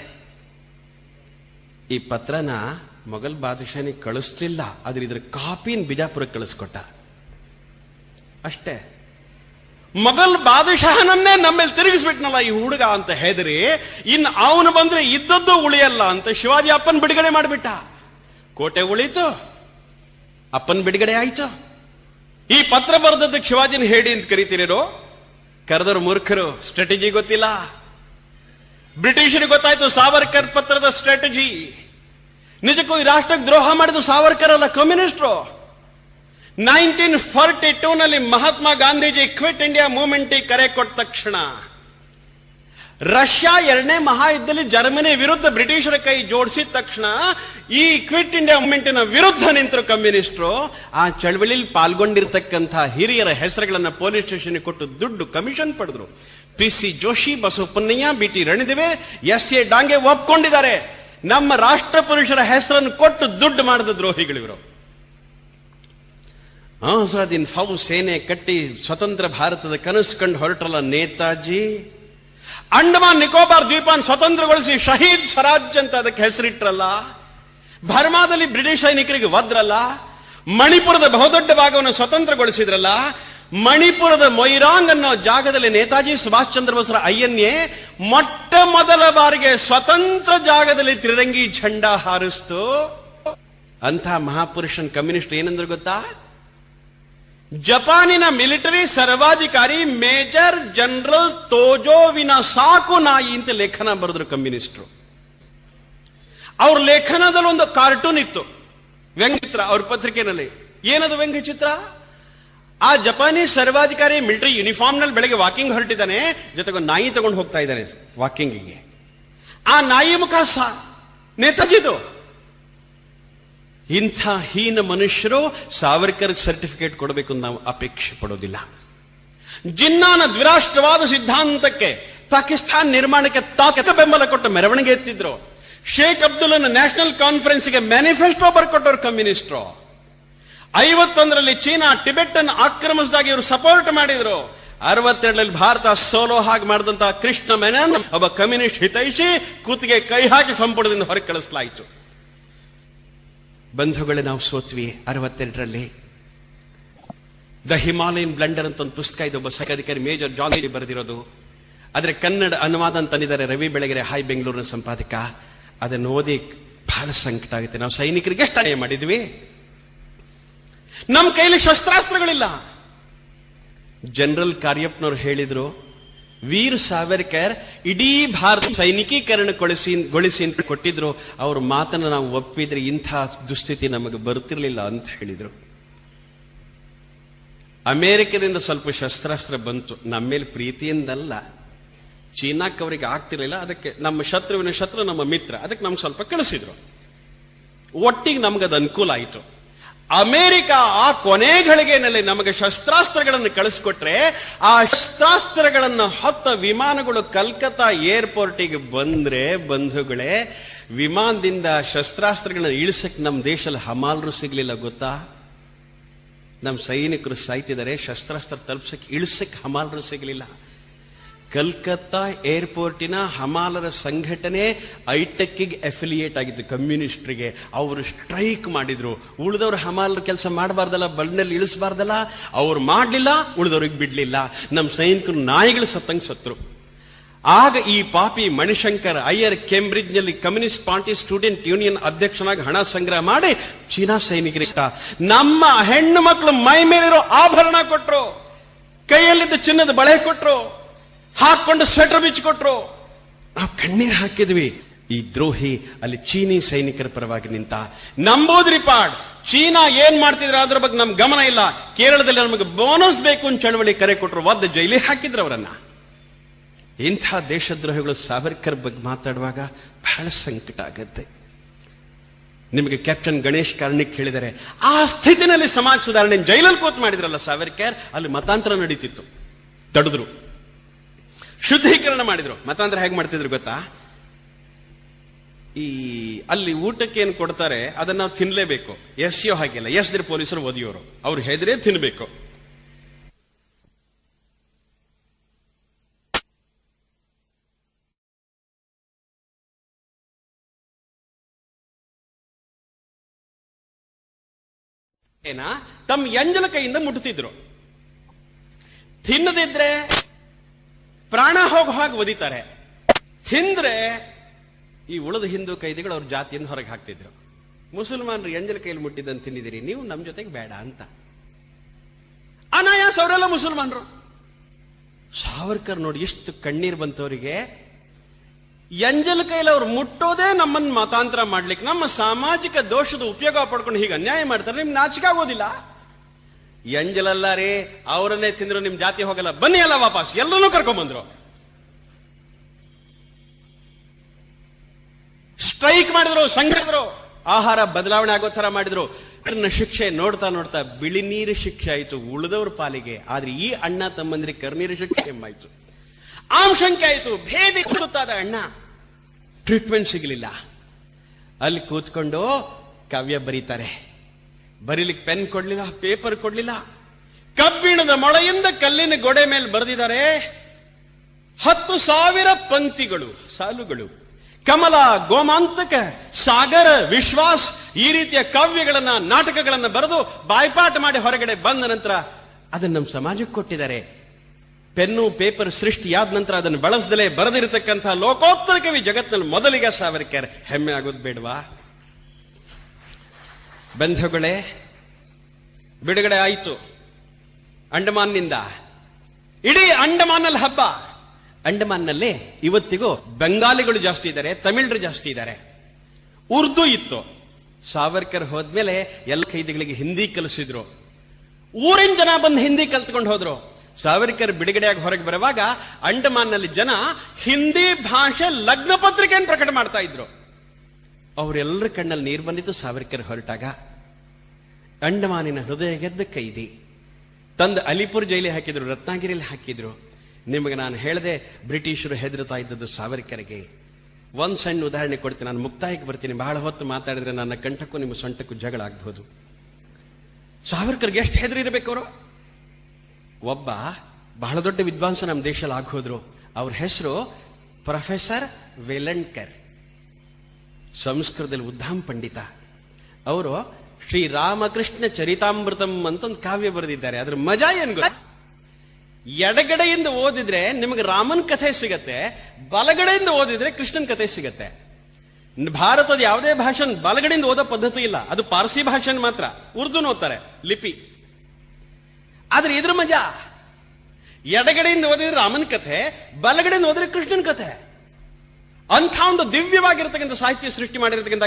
ಈ ಪತ್ರನ ಮೊಘಲ್ ಬಾದಶಾಹನಿಗೆ ಕಳಿಸ್ಲಿಲ್ಲ, ಆದ್ರೆ ಇದ್ರ ಕಾಪಿನ ಬಿಜಾಪುರಕ್ಕೆ ಕಳಿಸ್ಕೊಟ್ಟ ಅಷ್ಟೇ. ಮೊಘಲ್ ಬಾದಶಾಹನನ್ನೇ ನಮ್ಮೇಲೆ ತಿರುಗಿಸ್ಬಿಟ್ನಲ್ಲ ಈ ಹುಡುಗ ಅಂತ ಹೆದರಿ, ಇನ್ನು ಅವನು ಬಂದ್ರೆ ಇದ್ದದ್ದು ಉಳಿಯಲ್ಲ ಅಂತ ಶಿವಾಜಿ ಅಪ್ಪನ್ ಬಿಡುಗಡೆ ಮಾಡಿಬಿಟ್ಟ. ಕೋಟೆ ಉಳಿತು, ಅಪ್ಪನ್ ಬಿಡುಗಡೆ ಆಯ್ತು. ಈ ಪತ್ರ ಬರೆದದ್ದಕ್ಕೆ ಶಿವಾಜಿನ ಹೇಳಿ ಅಂತ ಕರಿತೀರೋ? ಕರೆದವರು ಮೂರ್ಖರು, ಸ್ಟ್ರಾಟಜಿ ಗೊತ್ತಿಲ್ಲ. ಬ್ರಿಟಿಷರಿಗೆ ಗೊತ್ತಾಯ್ತು ಸಾವರ್ಕರ್ ಪತ್ರದ ಸ್ಟ್ರಾಟಜಿ. ನಿಜಕ್ಕೂ ಈ ರಾಷ್ಟ್ರಕ್ಕೆ ದ್ರೋಹ ಮಾಡಿದ್ದು ಸಾವರ್ಕರ್ ಅಲ್ಲ, ಕಮ್ಯುನಿಸ್ಟ್ರು. 1942ನಲ್ಲಿ Mahatma Gandhiji quit India movement ಕರೆ ಕೊಟ್ಟ ತಕ್ಷಣ ರಷ್ಯಾ 2ನೇ ಮಹಾಯುದ್ಧದಲ್ಲಿ ಜರ್ಮನಿ ವಿರುದ್ಧ ಬ್ರಿಟಿಷರ ಕೈ ಜೋಡಿಸಿದ ತಕ್ಷಣ ಈ ಕ್ವಿಟ್ ಇಂಡಿಯಾ ಮೂವ್ಮೆಂಟಿನ ವಿರುದ್ಧ ನಿಂತರು ಕಮ್ಯುನಿಸ್ಟ್ರು. ಆ ಚಳವಳಿಯಲ್ಲಿ ಪಾಲ್ಗೊಂಡಿರ್ತಕ್ಕಂಥ ಹಿರಿಯರ ಹೆಸರುಗಳನ್ನ ಪೊಲೀಸ್ ಸ್ಟೇಷನ್ ಕೊಟ್ಟು ದುಡ್ಡು ಕಮಿಷನ್ ಪಡೆದ್ರು. P C. Joshi, Basavapunnaiah, B T. Ranadive, S A. Dange ಒಪ್ಕೊಂಡಿದ್ದಾರೆ. ನಮ್ಮ ರಾಷ್ಟ್ರ ಪುರುಷರ ಹೆಸರನ್ನು ಕೊಟ್ಟು ದುಡ್ಡು ಮಾಡಿದ ದ್ರೋಹಿಗಳಿವರು. ಆಜಾದಿನ್ ಫೌಜ್ ಸೇನೆ ಕಟ್ಟಿ ಸ್ವತಂತ್ರ ಭಾರತದ ಕನಸು ಕಂಡು ಹೊರಟ್ರಲ್ಲ ನೇತಾಜಿ. ಅಂಡಮಾನ್ ನಿಕೋಬಾರ್ ದ್ವೀಪನ ಸ್ವತಂತ್ರಗೊಳಿಸಿ ಶಹೀದ್ ಸ್ವರಾಜ್ ಅಂತ ಅದಕ್ಕೆ ಹೆಸರಿಟ್ರಲ್ಲ. ಬರ್ಮಾದಲ್ಲಿ ಬ್ರಿಟಿಷ್ ಸೈನಿಕರಿಗೆ ಒದ್ರಲ್ಲ. ಮಣಿಪುರದ ಬಹುದೊಡ್ಡ ಭಾಗವನ್ನು ಸ್ವತಂತ್ರಗೊಳಿಸಿದ್ರಲ್ಲ. ಮಣಿಪುರದ ಮೊಯಿರಾಂಗ್ ಅನ್ನೋ ಜಾಗದಲ್ಲಿ ನೇತಾಜಿ ಸುಭಾಷ್ ಚಂದ್ರ ಬೋಸ್ರ ಐಎನ್ಎ ಮೊಟ್ಟ ಮೊದಲ ಬಾರಿಗೆ ಸ್ವತಂತ್ರ ಜಾಗದಲ್ಲಿ ತ್ರಿರಂಗಿ ಝಂಡಾ ಹಾರಿಸ್ತು. ಅಂಥ ಮಹಾಪುರುಷನ್ ಕಮ್ಯುನಿಸ್ಟ್ ಏನಂದ್ರೆ ಗೊತ್ತಾ? ಜಪಾನಿನ ಮಿಲಿಟರಿ ಸರ್ವಾಧಿಕಾರಿ ಮೇಜರ್ ಜನರಲ್ ತೋಜೋವಿನ ಸಾಕು ನಾಯಿ ಅಂತ ಲೇಖನ ಬರೆದ್ರು ಕಮ್ಯುನಿಸ್ಟರು. ಅವ್ರ ಲೇಖನದಲ್ಲಿ ಒಂದು ಕಾರ್ಟೂನ್ ಇತ್ತು, ವ್ಯಂಗ್ಯಚಿತ್ರ ಅವ್ರ ಪತ್ರಿಕೆನಲ್ಲಿ. ಏನದು ವ್ಯಂಗ್ಯಚಿತ್ರ? ಆ ಜಪಾನೀಸ್ ಸರ್ವಾಧಿಕಾರಿ ಮಿಲಿಟರಿ ಯೂನಿಫಾರ್ಮ್ ನಲ್ಲಿ ಬೆಳಗ್ಗೆ ವಾಕಿಂಗ್ ಹೊರಟಿದ್ದಾನೆ, ಜೊತೆಗೆ ಒಂದು ನಾಯಿ ತಗೊಂಡು ಹೋಗ್ತಾ ಇದ್ದಾನೆ ವಾಕಿಂಗಿಗೆ. ಆ ನಾಯಿ ಮುಖ ನೇತಾಜಿದು. ಇಂಥ ಹೀನ ಮನುಷ್ಯರು ಸಾವರ್ಕರ್ ಸರ್ಟಿಫಿಕೇಟ್ ಕೊಡಬೇಕು ನಾವು ಅಪೇಕ್ಷೆ ಪಡೋದಿಲ್ಲ. ಜಿನ್ನಾನ ದ್ವಿರಾಷ್ಟ್ರವಾದ ಸಿದ್ಧಾಂತಕ್ಕೆ ಪಾಕಿಸ್ತಾನ ನಿರ್ಮಾಣಕ್ಕೆ ತಾಕತ್ತ ಬೆಂಬಲ ಕೊಟ್ಟು ಮೆರವಣಿಗೆ ಎತ್ತಿದ್ರು. ಶೇಖ್ ಅಬ್ದುಲ್ಲನ ನ್ಯಾಷನಲ್ ಕಾನ್ಫರೆನ್ಸ್ಗೆ ಮ್ಯಾನಿಫೆಸ್ಟೋ ಬರ್ಕೊಟ್ಟವ್ರು ಕಮ್ಯುನಿಸ್ಟರು. 51ರಲ್ಲಿ ಚೀನಾ ಟಿಬೆಟ್ ಅನ್ನು ಆಕ್ರಮಿಸಿದಾಗ ಇವರು ಸಪೋರ್ಟ್ ಮಾಡಿದ್ರು. 62ರಲ್ಲಿ ಭಾರತ ಸೋಲೋ ಹಾಗೆ ಮಾಡಿದಂತಹ ಕೃಷ್ಣ ಮೆನನ್ ಒಬ್ಬ ಕಮ್ಯುನಿಸ್ಟ್ ಹಿತೈಷಿ ಕೂತಿಗೆ ಕೈ ಹಾಕಿ ಸಂಪುಟದಿಂದ ಹೊರಗೆ ಕಳಿಸಲಾಯಿತು. ಬಂಧುಗಳೇ, ನಾವು ಸೋತ್ವಿ 62ರಲ್ಲಿ. ದ ಹಿಮಾಲಯನ್ ಬ್ಲಂಡರ್ ಅಂತ ಒಂದು ಪುಸ್ತಕ ಇದೆ, ಒಬ್ಬ ಅಧಿಕಾರಿ ಮೇಜರ್ ಜಾನ್ ಬರೆದಿರೋದು. ಆದ್ರೆ ಕನ್ನಡ ಅನುವಾದ ಅಂತಂದಿದ್ದಾರೆ ರವಿ ಬೆಳಗೆರೆ, ಹಾಯ್ ಬೆಂಗಳೂರಿನ ಸಂಪಾದಕ. ಅದನ್ನು ಓದಿ ಬಹಳ ಸಂಕಟ ಆಗುತ್ತೆ. ನಾವು ಸೈನಿಕರಿಗೆ ಎಷ್ಟು ಅನ್ಯಾಯ ಮಾಡಿದ್ವಿ. ನಮ್ಮ ಕೈಲಿ ಶಸ್ತ್ರಾಸ್ತ್ರಗಳಿಲ್ಲ. ಜನರಲ್ ಕಾರ್ಯಪ್ಪನವರು ಹೇಳಿದ್ರು, ವೀರ್ ಸಾವರ್ಕರ್ ಇಡೀ ಭಾರತ ಸೈನಿಕೀಕರಣಗೊಳಿಸಿ ಅಂತ ಕೊಟ್ಟಿದ್ರು. ಅವ್ರ ಮಾತನ್ನು ನಾವು ಒಪ್ಪಿದ್ರೆ ಇಂಥ ದುಸ್ಥಿತಿ ನಮಗೆ ಬರ್ತಿರ್ಲಿಲ್ಲ ಅಂತ ಹೇಳಿದ್ರು. ಅಮೆರಿಕದಿಂದ ಸ್ವಲ್ಪ ಶಸ್ತ್ರಾಸ್ತ್ರ ಬಂತು, ನಮ್ಮ ಮೇಲೆ ಪ್ರೀತಿಯಿಂದಲ್ಲ. ಚೀನಾಕ್ಕೆ ಅವರಿಗೆ ಆಗ್ತಿರ್ಲಿಲ್ಲ. ಅದಕ್ಕೆ ನಮ್ಮ ಶತ್ರುವಿನ ಶತ್ರು ನಮ್ಮ ಮಿತ್ರ, ಅದಕ್ಕೆ ನಮ್ಗೆ ಸ್ವಲ್ಪ ಕಳಿಸಿದ್ರು. ಒಟ್ಟಿಗೆ ನಮ್ಗದು ಅನುಕೂಲ ಆಯಿತು. ಅಮೆರಿಕ ಆ ಕೊನೆಗಳಿಗೆನಲ್ಲಿ ನಮಗೆ ಶಸ್ತ್ರಾಸ್ತ್ರಗಳನ್ನು ಕಳಿಸ್ಕೊಟ್ರೆ ಆ ಶಸ್ತ್ರಾಸ್ತ್ರಗಳನ್ನು ಹೊತ್ತ ವಿಮಾನಗಳು ಕಲ್ಕತ್ತಾ ಏರ್ಪೋರ್ಟಿಗೆ ಬಂದ್ರೆ ಬಂಧುಗಳೇ, ವಿಮಾನದಿಂದ ಶಸ್ತ್ರಾಸ್ತ್ರಗಳನ್ನ ಇಳಿಸಕ್ಕೆ ನಮ್ಮ ದೇಶದಲ್ಲಿ ಹಮಾಲರು ಸಿಗ್ಲಿಲ್ಲ ಗೊತ್ತಾ? ನಮ್ಮ ಸೈನಿಕರು ಸಾಯ್ತಿದ್ದಾರೆ, ಶಸ್ತ್ರಾಸ್ತ್ರ ತಲುಪಿಸಕ್ಕೆ ಇಳಿಸಕ್ಕೆ ಹಮಾಲರು ಸಿಗಲಿಲ್ಲ. ಕಲ್ಕತ್ತಾ ಏರ್ಪೋರ್ಟಿನ ಹಮಾಲರ ಸಂಘಟನೆ ಐಟೆಕ್ಗೆ ಅಫಿಲಿಯೇಟ್ ಆಗಿತ್ತು, ಕಮ್ಯುನಿಸ್ಟ್ರಿಗೆ. ಅವರು ಸ್ಟ್ರೈಕ್ ಮಾಡಿದ್ರು. ಉಳಿದವರು ಹಮಾಲರ ಕೆಲಸ ಮಾಡಬಾರ್ದಲ್ಲ, ಬಂಡಿನಲ್ಲಿ ಇಳಿಸಬಾರ್ದಲ್ಲ, ಅವ್ರು ಮಾಡಲಿಲ್ಲ, ಉಳಿದವ್ರಿಗೆ ಬಿಡ್ಲಿಲ್ಲ. ನಮ್ಮ ಸೈನಿಕರು ನಾಯಿಗಳು ಸತ್ತಂಗೆ ಸತ್ರು. ಆಗ ಈ ಪಾಪಿ ಮಣಿಶಂಕರ್ ಅಯ್ಯರ್ ಕೇಂಬ್ರಿಡ್ಜ್ನಲ್ಲಿ ಕಮ್ಯುನಿಸ್ಟ್ ಪಾರ್ಟಿ ಸ್ಟೂಡೆಂಟ್ ಯೂನಿಯನ್ ಅಧ್ಯಕ್ಷನಾಗಿ ಹಣ ಸಂಗ್ರಹ ಮಾಡಿ ಚೀನಾ ಸೈನಿಕರಿಗೆ ನಮ್ಮ ಹೆಣ್ಣು ಮಕ್ಕಳು ಮೈ ಮೇಲಿರೋ ಆಭರಣ ಕೊಟ್ರು, ಕೈಯಲ್ಲಿದ್ದ ಚಿನ್ನದ ಬಳೆ ಕೊಟ್ರು, ಹಾಕೊಂಡು ಸ್ವೆಟರ್ ಬಿಚ್ಚಿಕೊಟ್ರು. ನಾವು ಕಣ್ಣೀರು ಹಾಕಿದ್ವಿ. ಈ ದ್ರೋಹಿ ಅಲ್ಲಿ ಚೀನಿ ಸೈನಿಕರ ಪರವಾಗಿ ನಿಂತ. ನಂಬೋದ್ರಿ ಪಾಡ್, ಚೀನಾ ಏನ್ ಮಾಡ್ತಿದ್ರೆ ಅದ್ರ ಬಗ್ಗೆ ನಮ್ಗೆ ಗಮನ ಇಲ್ಲ. ಕೇರಳದಲ್ಲಿ ನಮಗೆ ಬೋನಸ್ ಬೇಕು ಅಂತ ಚಳವಳಿ ಕರೆ ಕೊಟ್ಟರು, ಒದ್ದು ಜೈಲಿಗೆ ಹಾಕಿದ್ರು ಅವರನ್ನ. ಇಂಥ ದೇಶದ್ರೋಹಿಗಳು ಸಾವರ್ಕರ್ ಬಗ್ಗೆ ಮಾತಾಡುವಾಗ ಬಹಳ ಸಂಕಟ ಆಗತ್ತೆ. ನಿಮಗೆ ಕ್ಯಾಪ್ಟನ್ ಗಣೇಶ್ ಕಾರ್ಣಿಕ್ ಹೇಳಿದರೆ, ಆ ಸ್ಥಿತಿನಲ್ಲಿ ಸಮಾಜ ಸುಧಾರಣೆ ಜೈಲಲ್ಲಿ ಕೂತ್ ಮಾಡಿದ್ರಲ್ಲ ಸಾವರ್ಕರ್, ಅಲ್ಲಿ ಮತಾಂತರ ನಡೀತಿತ್ತು, ತಡೆದ್ರು, ಶುದ್ಧೀಕರಣ ಮಾಡಿದ್ರು. ಮತಾಂತರ ಹೇಗೆ ಮಾಡ್ತಿದ್ರು ಗೊತ್ತಾ? ಈ ಅಲ್ಲಿ ಊಟಕ್ಕೆ ಏನು ಕೊಡ್ತಾರೆ ಅದನ್ನ ನಾವು ತಿನ್ಲೇಬೇಕು. ಎಸ್ಯೋ ಹಾಗಿಲ್ಲ, ಎಸ್ದ್ರೆ ಪೊಲೀಸರು ಓದಿಯೋರು, ಅವ್ರು ಹೆದ್ರೆ ತಿನ್ಬೇಕು. ತಮ್ಮ ಎಂಜಲ ಕೈಯಿಂದ ಮುಟ್ಟುತ್ತಿದ್ರು. ತಿನ್ನದಿದ್ರೆ ಪ್ರಾಣ ಹೋಗೋ ಹಾಗೆ ಒದಿತಾರೆ, ತಿಂದ್ರೆ ಈ ಉಳಿದ ಹಿಂದೂ ಕೈದಿಗಳು ಅವ್ರ ಜಾತಿಯನ್ನು ಹೊರಗೆ ಹಾಕ್ತಿದ್ರು. ಮುಸಲ್ಮಾನರು ಎಂಜಲ ಕೈಯಲ್ಲಿ ಮುಟ್ಟಿದ್ದನ್ನು ತಿನ್ನಿದಿರಿ, ನೀವು ನಮ್ಮ ಜೊತೆಗೆ ಬೇಡ ಅಂತ. ಅನಾಯಾಸ ಅವರೆಲ್ಲ ಮುಸಲ್ಮಾನರು. ಸಾವರ್ಕರ್ ನೋಡಿ ಎಷ್ಟು ಕಣ್ಣೀರು ಬಂತವರಿಗೆ. ಎಂಜಲ ಕೈಲಿ ಅವ್ರು ಮುಟ್ಟೋದೇ ನಮ್ಮನ್ನು ಮತಾಂತರ ಮಾಡ್ಲಿಕ್ಕೆ, ನಮ್ಮ ಸಾಮಾಜಿಕ ದೋಷದ ಉಪಯೋಗ ಪಡ್ಕೊಂಡು ಹೀಗೆ ಅನ್ಯಾಯ ಮಾಡ್ತಾರೆ. ನಿಮ್ಗೆ ನಾಚಿಕೆ ಆಗೋದಿಲ್ಲ? ಎಂಜಲಲ್ಲ ರೀ, ಅವರನ್ನೇ ತಿಂದ್ರು ನಿಮ್ ಜಾತಿ ಹೋಗಲ್ಲ, ಬನ್ನಿ ಅಲ್ಲ ವಾಪಸ್, ಎಲ್ಲರನ್ನೂ ಕರ್ಕೊಂಡ್ಬಂದ್ರು. ಸ್ಟ್ರೈಕ್ ಮಾಡಿದ್ರು, ಸಂಘಟಿದ್ರು, ಆಹಾರ ಬದಲಾವಣೆ ಆಗೋ ತರ ಮಾಡಿದ್ರು. ಶಿಕ್ಷೆ ನೋಡ್ತಾ ನೋಡ್ತಾ ಬಿಳಿ ನೀರು ಶಿಕ್ಷೆ ಆಯ್ತು ಉಳಿದವ್ರ ಪಾಲಿಗೆ. ಆದ್ರೆ ಈ ಅಣ್ಣ ತಮ್ಮಂದ್ರಿಗೆ ಕರ್ನೀರು ಶಿಕ್ಷೆ ಎಂಬಾಯ್ತು. ಆಂಶಂಕೆ ಆಯ್ತು, ಭೇದಿ ಕೂತಾದ ಅಣ್ಣ, ಟ್ರೀಟ್ಮೆಂಟ್ ಸಿಗಲಿಲ್ಲ. ಅಲ್ಲಿ ಕೂತ್ಕೊಂಡು ಕಾವ್ಯ ಬರೀತಾರೆ. ಬರೀಲಿಕ್ಕೆ ಪೆನ್ ಕೊಡ್ಲಿಲ್ಲ, ಪೇಪರ್ ಕೊಡ್ಲಿಲ್ಲ. ಕಬ್ಬಿಣದ ಮೊಳೆಯಿಂದ ಕಲ್ಲಿನ ಗೋಡೆ ಮೇಲೆ ಬರೆದಿದ್ದಾರೆ 10,000 ಪಂಕ್ತಿಗಳು, ಸಾಲುಗಳು. ಕಮಲ, ಗೋಮಾಂತಕ, ಸಾಗರ, ವಿಶ್ವಾಸ್ ಈ ರೀತಿಯ ಕಾವ್ಯಗಳನ್ನ, ನಾಟಕಗಳನ್ನ ಬರೆದು ಬಾಯ್ಪಾಠ ಮಾಡಿ ಹೊರಗಡೆ ಬಂದ ನಂತರ ಅದನ್ನು ನಮ್ಮ ಸಮಾಜಕ್ಕೆ ಕೊಟ್ಟಿದ್ದಾರೆ. ಪೆನ್ನು ಪೇಪರ್ ಸೃಷ್ಟಿಯಾದ ನಂತರ ಅದನ್ನು ಬಳಸದಲೇ ಬರೆದಿರತಕ್ಕಂಥ ಲೋಕೋತ್ತರ ಕವಿ ಜಗತ್ತಿನಲ್ಲಿ ಮೊದಲಿಗೆ ಸಾವರ್ಕರ್. ಹೆಮ್ಮೆ ಆಗೋದು ಬೇಡವಾ? ಬಂಧುಗಳೇ, ಬಿಡುಗಡೆ ಆಯಿತು ಅಂಡಮಾನ್ನಿಂದ. ಇಡೀ ಅಂಡಮಾನಲ್ಲಿ ಹಬ್ಬ. ಅಂಡಮಾನ್ನಲ್ಲಿ ಇವತ್ತಿಗೂ ಬೆಂಗಾಲಿಗಳು ಜಾಸ್ತಿ ಇದ್ದಾರೆ, ತಮಿಳರು ಜಾಸ್ತಿ ಇದ್ದಾರೆ. ಉರ್ದು ಇತ್ತು. ಸಾವರ್ಕರ್ ಹೋದ್ಮೇಲೆ ಎಲ್ಲ ಖೈದಿಗಳಿಗೆ ಹಿಂದಿ ಕಲಿಸಿದ್ರು. ಊರಿನ ಜನ ಬಂದು ಹಿಂದಿ ಕಲ್ತ್ಕೊಂಡು ಹೋದ್ರು. ಸಾವರ್ಕರ್ ಬಿಡುಗಡೆಯಾಗಿ ಹೊರಗೆ ಬರುವಾಗ ಅಂಡಮಾನ್ನಲ್ಲಿ ಜನ ಹಿಂದಿ ಭಾಷೆ ಲಗ್ನ ಪತ್ರಿಕೆಯನ್ನು ಪ್ರಕಟ ಮಾಡ್ತಾ ಇದ್ರು. ಅವರೆಲ್ಲರ ಕಣ್ಣಲ್ಲಿ ನೀರು ಬಂದಿತ್ತು. ಸಾವರ್ಕರ್ ಹೊರಟಾಗ ಅಂಡಮಾನಿನ ಹೃದಯ ಗೆದ್ದ ಕೈದಿ ತಂದು ಅಲಿಪುರ್ ಜೈಲಿಗೆ ಹಾಕಿದ್ರು, ರತ್ನಾಗಿರಿಯಲ್ಲಿ ಹಾಕಿದ್ರು. ನಿಮಗೆ ನಾನು ಹೇಳದೆ ಬ್ರಿಟಿಷರು ಹೆದರ್ತಾ ಇದ್ದದ್ದು ಸಾವರ್ಕರ್ಗೆ. ಒಂದ್ ಸಣ್ಣ ಉದಾಹರಣೆ ಕೊಡ್ತೀನಿ, ನಾನು ಮುಕ್ತಾಯಕ್ಕೆ ಬರ್ತೀನಿ. ಬಹಳ ಹೊತ್ತು ಮಾತಾಡಿದ್ರೆ ನನ್ನ ಕಂಠಕ್ಕೂ ನಿಮ್ಮ ಸೊಂಟಕ್ಕೂ ಜಗಳ ಆಗ್ಬಹುದು. ಸಾವರ್ಕರ್ಗೆ ಎಷ್ಟು ಹೆದರಿರ್ಬೇಕು ಅವರು. ಒಬ್ಬ ಬಹಳ ದೊಡ್ಡ ವಿದ್ವಾಂಸ ನಮ್ಮ ದೇಶದಲ್ಲಿ ಆಗೋದ್ರು. ಅವ್ರ ಹೆಸರು ಪ್ರೊಫೆಸರ್ ವೇಲಣ್ಕರ್, ಸಂಸ್ಕೃತದಲ್ಲಿ ಉದ್ದಾಂ ಪಂಡಿತ. ಅವರು ಶ್ರೀರಾಮಕೃಷ್ಣ ಚರಿತಾಮೃತಂ ಅಂತ ಒಂದು ಕಾವ್ಯ ಬರೆದಿದ್ದಾರೆ. ಅದ್ರ ಮಜಾ ಏನ್ ಗೊತ್ತಾ? ಎಡಗಡೆಯಿಂದ ಓದಿದ್ರೆ ನಿಮಗೆ ರಾಮನ್ ಕಥೆ ಸಿಗತ್ತೆ, ಬಲಗಡೆಯಿಂದ ಓದಿದ್ರೆ ಕೃಷ್ಣನ್ ಕಥೆ ಸಿಗತ್ತೆ. ಭಾರತದ ಯಾವುದೇ ಭಾಷೆನ್ ಬಲಗಡೆಯಿಂದ ಓದೋ ಪದ್ಧತಿ ಇಲ್ಲ, ಅದು ಪಾರ್ಸಿ ಭಾಷೆನ್ ಮಾತ್ರ. ಉರ್ದುನ್ ಓದ್ತಾರೆ ಲಿಪಿ. ಆದ್ರೆ ಇದ್ರ ಮಜಾ, ಎಡಗಡೆಯಿಂದ ಓದಿದ್ರೆ ರಾಮನ್ ಕಥೆ, ಬಲಗಡೆಯಿಂದ ಓದಿದ್ರೆ ಕೃಷ್ಣನ್ ಕಥೆ. ಅಂಥ ಒಂದು ದಿವ್ಯವಾಗಿರತಕ್ಕಂಥ ಸಾಹಿತ್ಯ ಸೃಷ್ಟಿ ಮಾಡಿರತಕ್ಕಂಥ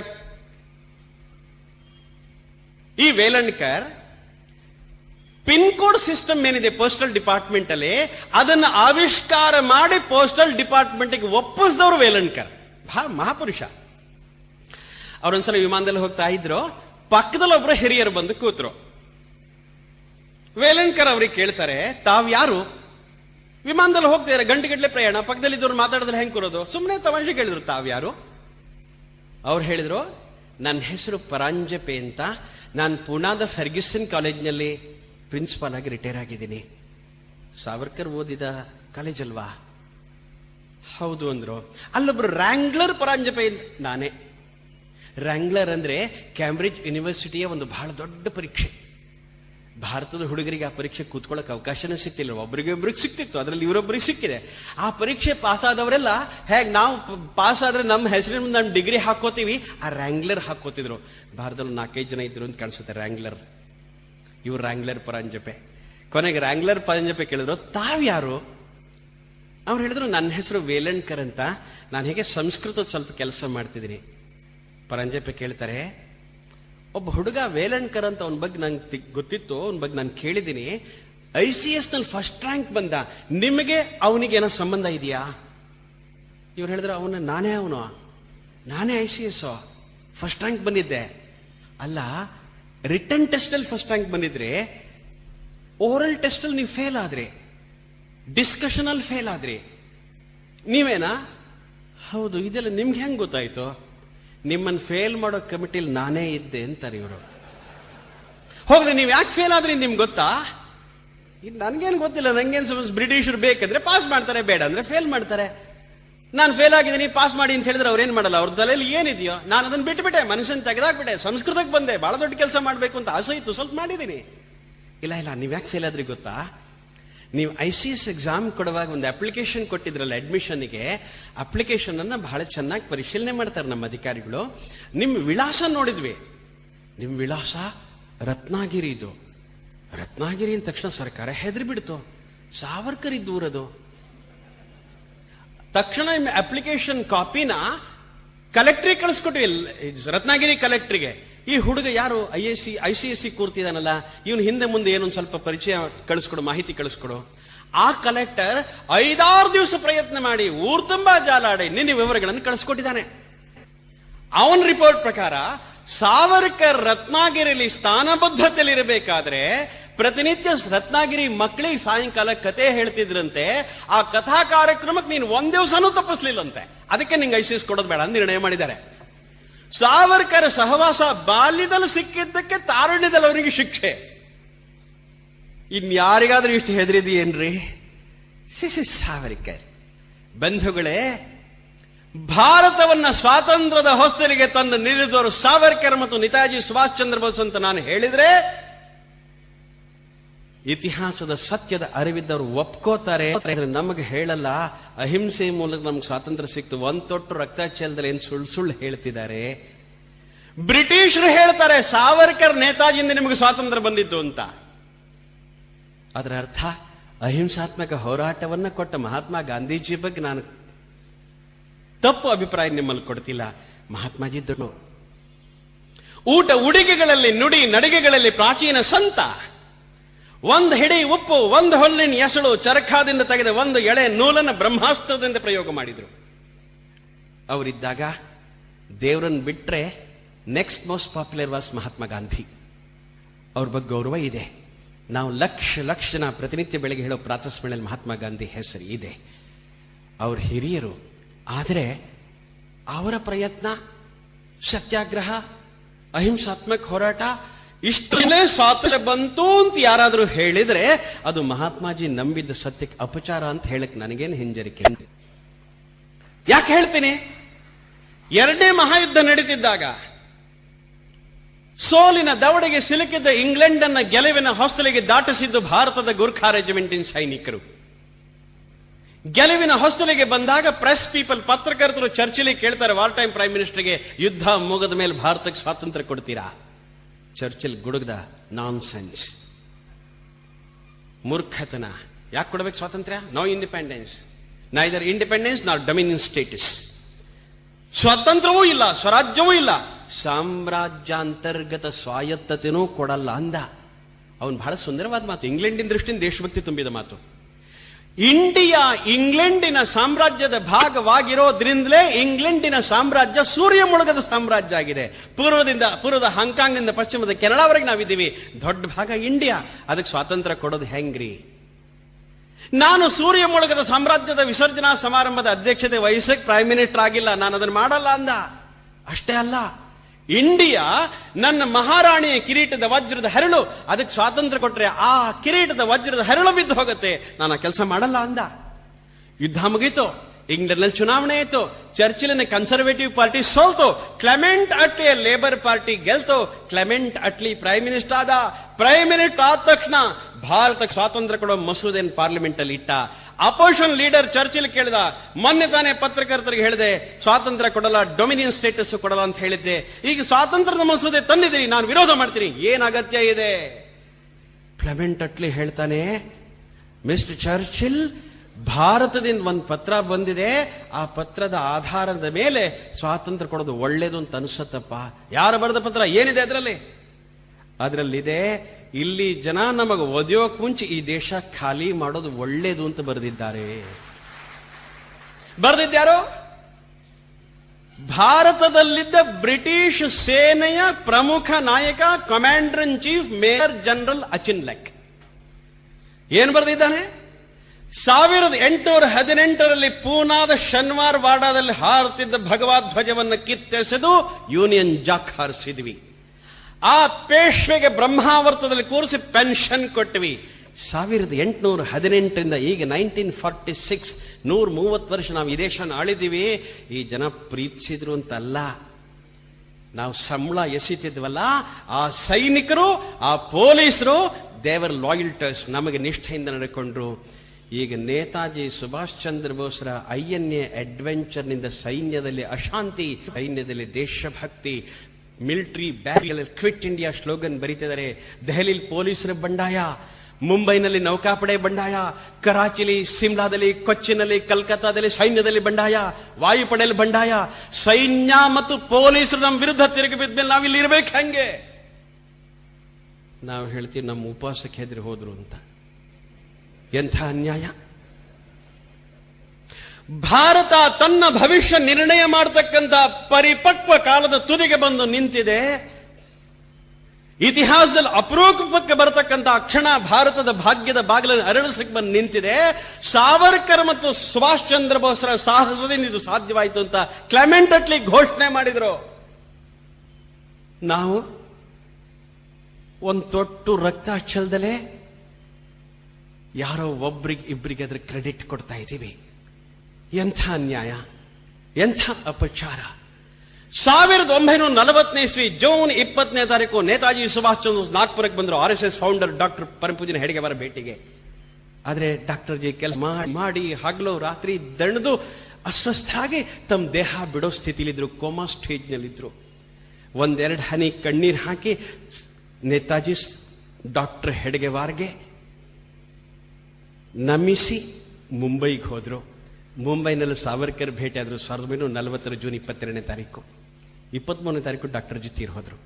ಈ ವೇಲಣ್ಕರ್ ಪಿನ್ ಕೋಡ್ ಸಿಸ್ಟಮ್ ಏನಿದೆ ಪೋಸ್ಟಲ್ ಡಿಪಾರ್ಟ್ಮೆಂಟ್ ಅಲ್ಲಿ, ಅದನ್ನು ಆವಿಷ್ಕಾರ ಮಾಡಿ ಪೋಸ್ಟಲ್ ಡಿಪಾರ್ಟ್ಮೆಂಟ್ಗೆ ಒಪ್ಪಿಸಿದವರು ವೇಲಣ್ಕರ್. ಮಹಾಪುರುಷ. ಅವರೊಂದ್ಸಲ ವಿಮಾನದಲ್ಲಿ ಹೋಗ್ತಾ ಇದ್ರು, ಪಕ್ಕದಲ್ಲಿ ಒಬ್ಬರು ಹಿರಿಯರು ಬಂದು ಕೂತ್ರು. ವೇಲಣ್ಕರ್ ಅವ್ರಿಗೆ ಕೇಳ್ತಾರೆ, ತಾವ್ ಯಾರು? ವಿಮಾನದಲ್ಲಿ ಹೋಗ್ತಿದ್ದಾರೆ, ಗಂಟೆಗಟ್ಟಲೆ ಪ್ರಯಾಣ, ಪಕ್ಕದಲ್ಲಿ ಇದ್ದವ್ರು ಮಾತಾಡಿದ್ರೆ ಹೆಂಗ್ ಕೂರೋದು? ಸುಮ್ಮನೆ ತಮಾಷೆ ಕೇಳಿದ್ರು, ತಾವ್ ಯಾರು? ಅವ್ರು ಹೇಳಿದ್ರು, ನನ್ನ ಹೆಸರು ಪರಾಂಜಪೆ ಅಂತ, ನಾನು ಪೂನಾದ ಫರ್ಗ್ಯೂಸನ್ ಕಾಲೇಜ್ನಲ್ಲಿ ಪ್ರಿನ್ಸಿಪಾಲ್ ಆಗಿ ರಿಟೈರ್ ಆಗಿದ್ದೀನಿ. ಸಾವರ್ಕರ್ ಓದಿದ ಕಾಲೇಜ್ ಅಲ್ವಾ? ಹೌದು ಅಂದ್ರು. ಅಲ್ಲೊಬ್ರು ರ್ಯಾಂಗ್ಲರ್ ಪರಾಂಜಪೆ, ನಾನೇ. ರ್ಯಾಂಗ್ಲರ್ ಅಂದ್ರೆ ಕ್ಯಾಂಬ್ರಿಡ್ಜ್ ಯೂನಿವರ್ಸಿಟಿಯ ಒಂದು ಬಹಳ ದೊಡ್ಡ ಪರೀಕ್ಷೆ. ಭಾರತದ ಹುಡುಗರಿಗೆ ಆ ಪರೀಕ್ಷೆ ಕೂತ್ಕೊಳ್ಳೋಕೆ ಅವಕಾಶನೇ ಸಿಕ್ತಿಲ್ಲ, ಒಬ್ಬರಿಗೊಬ್ಬರಿಗೆ ಸಿಕ್ತಿತ್ತು, ಅದರಲ್ಲಿ ಇವರೊಬ್ಬರಿಗೆ ಸಿಕ್ಕಿದೆ. ಆ ಪರೀಕ್ಷೆ ಪಾಸ್ ಆದವರೆಲ್ಲ ಹೇಗೆ ನಾವು ಪಾಸ್ ಆದ್ರೆ ನಮ್ಮ ಹೆಸರಿನ ಮುಂದೆ ನಮ್ಮ ಡಿಗ್ರಿ ಹಾಕೋತೀವಿ, ಆ ರ್ಯಾಂಗ್ಲರ್ ಹಾಕೋತಿದ್ರು. ಭಾರತದಲ್ಲಿ 4-5 ಜನ ಇದ್ರು ಅಂತ ಕಾಣಿಸುತ್ತೆ ರ್ಯಾಂಗ್ಲರ್. ಇವ್ರು ರ್ಯಾಂಗ್ಲರ್ ಪರಾಂಜಪೆ. ಕೊನೆಗೆ ರ್ಯಾಂಗ್ಲರ್ ಪರಾಂಜಪೆ ಕೇಳಿದ್ರು, ತಾವ್ ಯಾರು? ಅವ್ರು ಹೇಳಿದ್ರು, ನನ್ನ ಹೆಸರು ವೇಲಣ್ಕರ್ ಅಂತ, ನಾನು ಹೇಗೆ ಸಂಸ್ಕೃತದ ಸ್ವಲ್ಪ ಕೆಲಸ ಮಾಡ್ತಿದ್ದೀನಿ. ಪರಾಂಜಪೆ ಕೇಳ್ತಾರೆ, ಒಬ್ಬ ಹುಡುಗ ವೇಲಣ್ಕರ್ ಅಂತ ಅವನ ಬಗ್ಗೆ ನಂಗೆ ಗೊತ್ತಿತ್ತು, ಅವನ ಬಗ್ಗೆ ನಾನು ಕೇಳಿದ್ದೀನಿ, ICS ನಲ್ಲಿ ಫಸ್ಟ್ ರ್ಯಾಂಕ್ ಬಂದ, ನಿಮಗೆ ಅವನಿಗೆ ಏನೋ ಸಂಬಂಧ ಇದೆಯಾ? ಇವ್ರು ಹೇಳಿದ್ರು, ನಾನೇ ICS ಫಸ್ಟ್ ರ್ಯಾಂಕ್ ಬಂದಿದ್ದೆ. ಅಲ್ಲ, ರಿಟರ್ನ್ ಟೆಸ್ಟ್ ಅಲ್ಲಿ ಫಸ್ಟ್ ರ್ಯಾಂಕ್ ಬಂದಿದ್ರೆ, ಓರಲ್ ಟೆಸ್ಟ್ ಅಲ್ಲಿ ನೀವು ಫೇಲ್ ಆದ್ರಿ, ಡಿಸ್ಕಷನ್ ಅಲ್ಲಿ ಫೇಲ್ ಆದ್ರಿ, ನೀವೇನಾ? ಹೌದು. ಇದೆಲ್ಲ ನಿಮ್ಗೆ ಹೆಂಗ್ ಗೊತ್ತಾಯ್ತು? ನಿಮ್ಮನ್ನು ಫೇಲ್ ಮಾಡೋ ಕಮಿಟಿಲಿ ನಾನೇ ಇದ್ದೆ ಅಂತಾರೆ ಇವರು. ಹೋಗ್ಲಿ, ನೀವು ಯಾಕೆ ಫೇಲ್ ಆದ್ರಿ ನಿಮ್ಗೆ ಗೊತ್ತಾ? ನನ್ಗೇನು ಗೊತ್ತಿಲ್ಲ, ನಂಗೇನು ಸಮಸ್ಯೆ. ಬ್ರಿಟಿಷರು ಬೇಕಂದ್ರೆ ಪಾಸ್ ಮಾಡ್ತಾರೆ, ಬೇಡ ಅಂದ್ರೆ ಫೇಲ್ ಮಾಡ್ತಾರೆ. ನಾನು ಫೇಲ್ ಆಗಿದ್ದೀನಿ, ಪಾಸ್ ಮಾಡಿ ಅಂತ ಹೇಳಿದ್ರೆ ಅವ್ರೇನ್ ಮಾಡಲ್ಲ, ಅವ್ರ ತಲೆಯಲ್ಲಿ ಏನಿದೆಯೋ ನಾನು ಅದನ್ನ ಬಿಟ್ಬಿಟ್ಟೆ, ಮನುಷ್ಯನ್ ತೆಗೆದಾಕ್ಬಿಟ್ಟೆ, ಸಂಸ್ಕೃತಕ್ಕೆ ಬಂದೆ, ಬಹಳ ದೊಡ್ಡ ಕೆಲಸ ಮಾಡ್ಬೇಕು ಅಂತ ಆಸೆ ಇತ್ತು, ಸ್ವಲ್ಪ ಮಾಡಿದ್ದೀನಿ. ಇಲ್ಲ, ನೀವ್ ಯಾಕೆ ಫೇಲ್ ಆದ್ರಿ ಗೊತ್ತಾ? ನೀವು ICS ಎಕ್ಸಾಮ್ ಕೊಡುವಾಗ ಒಂದು ಅಪ್ಲಿಕೇಶನ್ ಕೊಟ್ಟಿದ್ರಲ್ಲ ಅಡ್ಮಿಷನ್ಗೆ, ಅಪ್ಲಿಕೇಶನ್ ಅನ್ನ ಬಹಳ ಚೆನ್ನಾಗಿ ಪರಿಶೀಲನೆ ಮಾಡ್ತಾರೆ ನಮ್ಮ ಅಧಿಕಾರಿಗಳು. ನಿಮ್ ವಿಳಾಸ ನೋಡಿದ್ವಿ, ನಿಮ್ ವಿಳಾಸ ರತ್ನಾಗಿರಿ. ಇದು ರತ್ನಾಗಿರಿ ಅಂದ ತಕ್ಷಣ ಸರ್ಕಾರ ಹೆದರಿ ಬಿಡ್ತು, ಸಾವರ್ಕರ್ ಇದ್ದೂರದು. ತಕ್ಷಣ ನಿಮ್ಮ ಅಪ್ಲಿಕೇಶನ್ ಕಾಪಿನ ಕಲೆಕ್ಟ್ರಿಗೆ ಕಳಿಸ್ಕೊಟ್ವಿ, ರತ್ನಾಗಿರಿ ಕಲೆಕ್ಟ್ರಿಗೆ. ಈ ಹುಡುಗ ಯಾರು ICS ಕೂರ್ತಿದಾನಲ್ಲ, ಇವನು ಹಿಂದೆ ಮುಂದೆ ಏನೊಂದು ಸ್ವಲ್ಪ ಪರಿಚಯ ಕಳಿಸ್ಕೊಡು, ಮಾಹಿತಿ ಕಳಿಸ್ಕೊಡು. ಆ ಕಲೆಕ್ಟರ್ 5-6 ದಿವಸ ಪ್ರಯತ್ನ ಮಾಡಿ ಊರ್ ತುಂಬಾ ಜಾಲಾಡಿ ನಿನ್ನ ವಿವರಗಳನ್ನು ಕಳಿಸ್ಕೊಟ್ಟಿದ್ದಾನೆ. ಅವನ ರಿಪೋರ್ಟ್ ಪ್ರಕಾರ ಸಾವರ್ಕರ್ ರತ್ನಾಗಿರಿಯಲ್ಲಿ ಸ್ಥಾನಬದ್ಧತೆಯಲ್ಲಿರಬೇಕಾದ್ರೆ ಪ್ರತಿನಿತ್ಯ ರತ್ನಾಗಿರಿ ಮಕ್ಕಳಿಗೆ ಸಾಯಂಕಾಲ ಕತೆ ಹೇಳ್ತಿದ್ರಂತೆ. ಆ ಕಥಾ ಕಾರ್ಯಕ್ರಮಕ್ಕೆ ನೀನು ಒಂದ್ ದಿವಸನೂ ತಪ್ಪಿಸ್ಲಿಲ್ಲಂತೆ. ಅದಕ್ಕೆ ನಿಂಗೆ ICS ಕೊಡೋದು ಬೇಡ ಅಂತ ನಿರ್ಣಯ ಮಾಡಿದ್ದಾರೆ. ಸಾವರ್ಕರ್ ಸಹವಾಸ ಬಾಲ್ಯದಲ್ಲಿ ಸಿಕ್ಕಿದ್ದಕ್ಕೆ ತಾರುಣ್ಯದಲ್ಲಿ ಅವನಿಗೆ ಶಿಕ್ಷೆ. ಇನ್ಯಾರಿಗಾದ್ರೂ ಇಷ್ಟು ಹೆದರಿದೆಯೇನ್ರಿ? ಸಾವರ್ಕರ್. ಬಂಧುಗಳೇ, ಭಾರತವನ್ನ ಸ್ವಾತಂತ್ರ್ಯದ ಹೊಸ್ತಲಿಗೆ ತಂದು ನಿಲ್ಲಿಸಿದವರು ಸಾವರ್ಕರ್ ಮತ್ತು ನೇತಾಜಿ ಸುಭಾಷ್ ಚಂದ್ರ ಬೋಸ್ ಅಂತ ನಾನು ಹೇಳಿದ್ರೆ ಇತಿಹಾಸದ ಸತ್ಯದ ಅರಿವಿದ್ದವರು ಒಪ್ಕೋತಾರೆ. ನಮಗೆ ಹೇಳಲ್ಲ, ಅಹಿಂಸೆ ಮೂಲಕ ನಮ್ಗೆ ಸ್ವಾತಂತ್ರ್ಯ ಸಿಕ್ತು, ಒಂದ್ ತೊಟ್ಟು ರಕ್ತಾಚಲದಲ್ಲಿ ಏನ್ ಸುಳ್ಳು ಹೇಳ್ತಿದ್ದಾರೆ. ಬ್ರಿಟಿಷರು ಹೇಳ್ತಾರೆ ಸಾವರ್ಕರ್ ನೇತಾಜಿಯಿಂದ ನಿಮಗೆ ಸ್ವಾತಂತ್ರ್ಯ ಬಂದಿತ್ತು ಅಂತ. ಅದರ ಅರ್ಥ ಅಹಿಂಸಾತ್ಮಕ ಹೋರಾಟವನ್ನ ಕೊಟ್ಟ ಮಹಾತ್ಮ ಗಾಂಧೀಜಿ ಬಗ್ಗೆ ನಾನು ತಪ್ಪು ಅಭಿಪ್ರಾಯ ನಿಮ್ಮಲ್ಲಿ ಕೊಡ್ತಿಲ್ಲ. ಮಹಾತ್ಮಾಜಿ ಇದ್ದನು. ಊಟ ಉಡುಗೆಗಳಲ್ಲಿ, ನುಡಿ ನಡಿಗೆಗಳಲ್ಲಿ ಪ್ರಾಚೀನ ಸಂತ. ಒಂದು ಹಿಡಿ ಉಪ್ಪು, ಒಂದು ಹೊಲ್ಲಿನ ಎಸಳು ಚರಕಾದಿಂದ ತೆಗೆದ ಒಂದು ಎಳೆ ನೂಲನ್ನು ಬ್ರಹ್ಮಾಸ್ತ್ರದಿಂದ ಪ್ರಯೋಗ ಮಾಡಿದ್ರು. ಅವರಿದ್ದಾಗ ದೇವರನ್ನು ಬಿಟ್ರೆ next most popular was Mahatma Gandhi. ಅವ್ರ ಬಗ್ಗೆ ಗೌರವ ಇದೆ. ನಾವು ಲಕ್ಷ ಜನ ಪ್ರತಿನಿತ್ಯ ಬೆಳಗ್ಗೆ ಹೇಳೋ ಪ್ರಾತಸ್ಮರಣೆಯಲ್ಲಿ ಮಹಾತ್ಮ ಗಾಂಧಿ ಹೆಸರು ಇದೆ. ಅವ್ರ ಹಿರಿಯರು. ಆದರೆ ಅವರ ಪ್ರಯತ್ನ, ಸತ್ಯಾಗ್ರಹ, ಅಹಿಂಸಾತ್ಮಕ ಹೋರಾಟ, ಇಷ್ಟೇ ಸ್ವಾತಂತ್ರ್ಯ ಬಂತು ಅಂತ ಯಾರಾದರೂ ಹೇಳಿದ್ರೆ ಅದು ಮಹಾತ್ಮಾಜಿ ನಂಬಿದ್ದ ಸತ್ಯಕ್ಕೆ ಅಪಚಾರ ಅಂತ ಹೇಳಕ್ ನನಗೇನು ಹಿಂಜರಿಕೆ. ಯಾಕೆ ಹೇಳ್ತೀನಿ? ಎರಡನೇ ಮಹಾಯುದ್ಧ ನಡೀತಿದ್ದಾಗ ಸೋಲಿನ ದವಡೆಗೆ ಸಿಲುಕಿದ್ದ ಇಂಗ್ಲೆಂಡ್ ಅನ್ನ ಗೆಲುವಿನ ಹೊಸ್ತಲಿಗೆ ದಾಟಿಸಿದ್ದು ಭಾರತದ ಗುರ್ಖಾ ರೆಜಿಮೆಂಟಿನ ಸೈನಿಕರು. ಗೆಲುವಿನ ಹೊಸ್ತಲಿಗೆ ಬಂದಾಗ ಪ್ರೆಸ್ ಪೀಪಲ್, ಪತ್ರಕರ್ತರು ಚರ್ಚಿಲಿ ಕೇಳ್ತಾರೆ ವಾರ್ ಟೈಮ್ ಪ್ರೈಮ್ ಮಿನಿಸ್ಟರ್ಗೆ, ಯುದ್ಧ ಮುಗಿದ ಮೇಲೆ ಭಾರತಕ್ಕೆ ಸ್ವಾತಂತ್ರ್ಯ ಕೊಡ್ತೀರಾ? ಚರ್ಚಿಲ್ ಗುಡುಗ್ದ, ನಾನ್ ಸೆನ್ಸ್, ಮೂರ್ಖತನ. ಯಾಕೆ ಕೊಡಬೇಕು ಸ್ವಾತಂತ್ರ್ಯ? No independence, neither independence not dominion status. ಸ್ವಾತಂತ್ರ್ಯವೂ ಇಲ್ಲ, ಸ್ವರಾಜ್ಯವೂ ಇಲ್ಲ, ಸಾಮ್ರಾಜ್ಯಾಂತರ್ಗತ ಸ್ವಾಯತ್ತತೆನೂ ಕೊಡಲ್ಲ ಅಂದ. ಅವನು ಬಹಳ ಸುಂದರವಾದ ಮಾತು, ಇಂಗ್ಲೆಂಡಿನ ದೃಷ್ಟಿಯಿಂದ ದೇಶಭಕ್ತಿ ತುಂಬಿದ ಮಾತು. ಇಂಡಿಯಾ ಇಂಗ್ಲೆಂಡಿನ ಸಾಮ್ರಾಜ್ಯದ ಭಾಗವಾಗಿರೋದ್ರಿಂದಲೇ ಇಂಗ್ಲೆಂಡಿನ ಸಾಮ್ರಾಜ್ಯ ಸೂರ್ಯ ಮುಳುಗದ ಸಾಮ್ರಾಜ್ಯ ಆಗಿದೆ. ಪೂರ್ವದ ಹಾಂಗ್ಕಾಂಗ್ನಿಂದ ಪಶ್ಚಿಮದ ಕೆನಡಾವರೆಗೆ ನಾವಿದ್ದೀವಿ. ದೊಡ್ಡ ಭಾಗ ಇಂಡಿಯಾ. ಅದಕ್ಕೆ ಸ್ವಾತಂತ್ರ್ಯ ಕೊಡೋದು ಹೆಂಗ್ರಿ? ನಾನು ಸೂರ್ಯ ಮುಳುಗದ ಸಾಮ್ರಾಜ್ಯದ ವಿಸರ್ಜನಾ ಸಮಾರಂಭದ ಅಧ್ಯಕ್ಷತೆ ವಹಿಸಕ್ಕೆ ಪ್ರೈಮ್ ಮಿನಿಸ್ಟರ್ ಆಗಿಲ್ಲ, ನಾನು ಅದನ್ನು ಮಾಡಲ್ಲ ಅಂದ. ಅಷ್ಟೇ ಅಲ್ಲ, ಇಂಡಿಯಾ ನನ್ನ ಮಹಾರಾಣಿಯ ಕಿರೀಟದ ವಜ್ರದ ಹರಳು, ಅದಕ್ಕೆ ಸ್ವಾತಂತ್ರ್ಯ ಕೊಟ್ರೆ ಆ ಕಿರೀಟದ ವಜ್ರದ ಹರಳು ಬಿದ್ದು ಹೋಗುತ್ತೆ, ನಾನು ಆ ಕೆಲಸ ಮಾಡಲ್ಲ ಅಂದ. ಯುದ್ಧ ಮುಗೀತು, ಇಂಗ್ಲೆಂಡ್ನಲ್ಲಿ ಚುನಾವಣೆ ಆಯಿತು, ಚರ್ಚಿಲಿನ ಕನ್ಸರ್ವೇಟಿವ್ ಪಾರ್ಟಿ ಸೋಲ್ತು, ಕ್ಲೆಮೆಂಟ್ ಅಟ್ಲಿಯ ಲೇಬರ್ ಪಾರ್ಟಿ ಗೆಲ್ತು, ಕ್ಲೆಮೆಂಟ್ ಅಟ್ಲಿ ಪ್ರೈಮ್ ಮಿನಿಸ್ಟರ್ ಆದ. ಪ್ರೈಮ್ ಮಿನಿಸ್ಟರ್ ಆದ ತಕ್ಷಣ ಭಾರತಕ್ಕೆ ಸ್ವಾತಂತ್ರ್ಯ ಕೊಡೋ ಮಸೂದೆಯನ್ನು ಪಾರ್ಲಿಮೆಂಟ್ ಅಲ್ಲಿ ಇಟ್ಟ. ಅಪೋಸಿಷನ್ ಲೀಡರ್ ಚರ್ಚಿಲ್ ಕೇಳಿದ, ಮೊನ್ನೆ ತಾನೇ ಪತ್ರಕರ್ತರಿಗೆ ಹೇಳಿದೆ ಸ್ವಾತಂತ್ರ್ಯ ಕೊಡಲ್ಲ, ಡೊಮಿನಿಯನ್ ಸ್ಟೇಟಸ್ ಕೊಡಲ್ಲ ಅಂತ ಹೇಳಿದ್ದೆ, ಈಗ ಸ್ವಾತಂತ್ರ್ಯದ ಮಸೂದೆ ತಂದಿದ್ದೀರಿ, ನಾನು ವಿರೋಧ ಮಾಡ್ತೀನಿ, ಏನ್ ಅಗತ್ಯ ಇದೆ? ಕ್ಲೆಮೆಂಟ್ ಅಟ್ಲಿ ಹೇಳ್ತಾನೆ, ಮಿಸ್ಟರ್ ಚರ್ಚಿಲ್, ಭಾರತದಿಂದ ಒಂದು ಪತ್ರ ಬಂದಿದೆ, ಆ ಪತ್ರದ ಆಧಾರದ ಮೇಲೆ ಸ್ವಾತಂತ್ರ್ಯ ಕೊಡೋದು ಒಳ್ಳೇದು ಅಂತ ಅನ್ಸತ್ತಪ್ಪ. ಯಾರು ಬರೆದ ಪತ್ರ? ಏನಿದೆ ಅದರಲ್ಲಿ? ಅದರಲ್ಲಿದೆ, ಇಲ್ಲಿ ಜನ ನಮಗೆ ಒದೆಯೋಕ್ ಮುಂಚೆ ಈ ದೇಶ ಖಾಲಿ ಮಾಡೋದು ಒಳ್ಳೇದು ಅಂತ ಬರೆದಿದ್ದಾರೆ. ಬರೆದಿದ್ಯಾರು? ಭಾರತದಲ್ಲಿದ್ದ ಬ್ರಿಟಿಷ್ ಸೇನೆಯ ಪ್ರಮುಖ ನಾಯಕ, commander in chief major general Auchinleck. ಏನ್ ಬರೆದಿದ್ದಾನೆ? 1818ರಲ್ಲಿ ಪೂನಾದ ಶನ್ವಾರ್ ವಾಡಾದಲ್ಲಿ ಹಾರುತ್ತಿದ್ದ ಭಗವದ್ ಧ್ವಜವನ್ನು ಕಿತ್ತೆಸೆದು ಯೂನಿಯನ್ ಜಾಕ್ ಹಾರಿಸಿದ್ವಿ. ಆ ಪೇಶ್ವೆಗೆ ಬ್ರಹ್ಮಾವರ್ತದಲ್ಲಿ ಕೂರಿಸಿ ಪೆನ್ಷನ್ ಕೊಟ್ವಿ. 1818ರಿಂದ ಈಗ 1946, 130 ವರ್ಷ ನಾವು ಈ ದೇಶನ ಆಳಿದೀವಿ. ಈ ಜನ ಪ್ರೀತಿಸಿದ್ರು ಅಂತಲ್ಲ, ನಾವು ಸಂಬಳ ಎಸಿತಿದ್ವಲ್ಲ, ಆ ಸೈನಿಕರು, ಆ ಪೊಲೀಸರು, ದೇವರ್ ಲಾಯಲ್ಟರ್ಸ್, ನಮಗೆ ನಿಷ್ಠೆಯಿಂದ ನಡೆಕೊಂಡ್ರು. ಈಗ ನೇತಾಜಿ ಸುಭಾಷ್ ಚಂದ್ರ ಬೋಸ್ರ INA ಅಡ್ವೆಂಚರ್ನಿಂದ ಸೈನ್ಯದಲ್ಲಿ ಅಶಾಂತಿ, ಸೈನ್ಯದಲ್ಲಿ ದೇಶಭಕ್ತಿ, military barrier quit India slogan ಬರೀತಿದ್ದಾರೆ. ದೆಹಲಿಲಿ ಪೊಲೀಸರ ಬಂಡಾಯ, ಮುಂಬೈನಲ್ಲಿ ನೌಕಾಪಡೆ ಬಂಡಾಯ, ಕರಾಚಿಲಿ, ಸಿಮ್ಲಾದಲ್ಲಿ, ಕೊಚ್ಚಿನಲ್ಲಿ, ಕಲ್ಕತ್ತಾದಲ್ಲಿ ಸೈನ್ಯದಲ್ಲಿ ಬಂಡಾಯ, ವಾಯುಪಡೆಯಲ್ಲಿ ಬಂಡಾಯ. ಸೈನ್ಯ ಮತ್ತು ಪೊಲೀಸರು ನಮ್ಮ ವಿರುದ್ಧ ತಿರುಗಿ ಬಿದ್ಮೇಲೆ ನಾವಿಲ್ಲಿ ಇರ್ಬೇಕು ಹೆಂಗೆ? ನಾವು ಹೇಳ್ತೀವಿ ನಮ್ಮ ಉಪವಾಸಕ್ಕೆ ಹೆದರಿ ಹೋದ್ರು ಅಂತ. ಎಂಥ ಅನ್ಯಾಯ! ಭಾರತ ತನ್ನ ಭವಿಷ್ಯ ನಿರ್ಣಯ ಮಾಡತಕ್ಕಂಥ ಪರಿಪಕ್ವ ಕಾಲದ ತುದಿಗೆ ಬಂದು ನಿಂತಿದೆ. ಇತಿಹಾಸದಲ್ಲಿ ಅಪರೂಪಕ್ಕೆ ಬರತಕ್ಕಂಥ ಕ್ಷಣ ಭಾರತದ ಭಾಗ್ಯದ ಬಾಗಿಲನ್ನು ಅರಳಿಸಕ್ಕೆ ಬಂದು ನಿಂತಿದೆ. ಸಾವರ್ಕರ್ ಮತ್ತು ಸುಭಾಷ್ ಚಂದ್ರ ಬೋಸ್ರ ಸಾಹಸದಿಂದ ಇದು ಸಾಧ್ಯವಾಯಿತು ಅಂತ ಕ್ಲೆಮೆಂಟ್ ಅಟ್ಲಿ ಘೋಷಣೆ ಮಾಡಿದ್ರು. ನಾವು ಒಂದು ತೊಟ್ಟು ರಕ್ತ ಚೆಲ್ದಲೇ ಯಾರೋ ಇಬ್ಬರಿಗೆ ಅದ್ರ ಕ್ರೆಡಿಟ್ ಕೊಡ್ತಾ ಇದ್ದೀವಿ. ಎಂಥ ಅನ್ಯಾಯ, ಎಂಥ ಅಪಚಾರ! 1940ನೇ ಇಸ್ವಿ ಜೂನ್ 20ನೇ ತಾರೀಕು ನೇತಾಜಿ ಸುಭಾಷ್ ಚಂದ್ರ ಬೋಸ್ ನಾಗ್ಪುರಕ್ಕೆ ಬಂದರು, RSS ಫೌಂಡರ್ ಡಾಕ್ಟರ್ ಪರಮಪೂಜ್ಯ ಹೆಡ್ಗೇವಾರ್ ಭೇಟಿಗೆ. ಆದ್ರೆ ಡಾಕ್ಟರ್ ಜಿ ಕೆಲಸ ಮಾಡಿ ಹಗಲು ರಾತ್ರಿ ದಣಿದು ಅಸ್ವಸ್ಥರಾಗಿ ತಮ್ಮ ದೇಹ ಬಿಡೋ ಸ್ಥಿತಿಲಿದ್ರು, ಕೋಮಾ ಸ್ಟೇಜ್ನಲ್ಲಿದ್ರು. ಒಂದೆರಡು ಹನಿ ಕಣ್ಣೀರ್ ಹಾಕಿ ನೇತಾಜಿ ಡಾಕ್ಟರ್ ಹೆಡ್ಗೇವಾರ್ಗೆ ನಮಿಸಿ ಮುಂಬೈಗೆ ಹೋದ್ರು. ಮುಂಬೈನಲ್ಲಿ ಸಾವರ್ಕರ್ ಭೇಟಿ ಆದ್ರು 1940 ಜೂನ್ 22ನೇ ತಾರೀಕು. 23ನೇ ತಾರೀಕು ಡಾಕ್ಟರ್ ಜಿ ತೀರ್ ಹೋದ್ರು.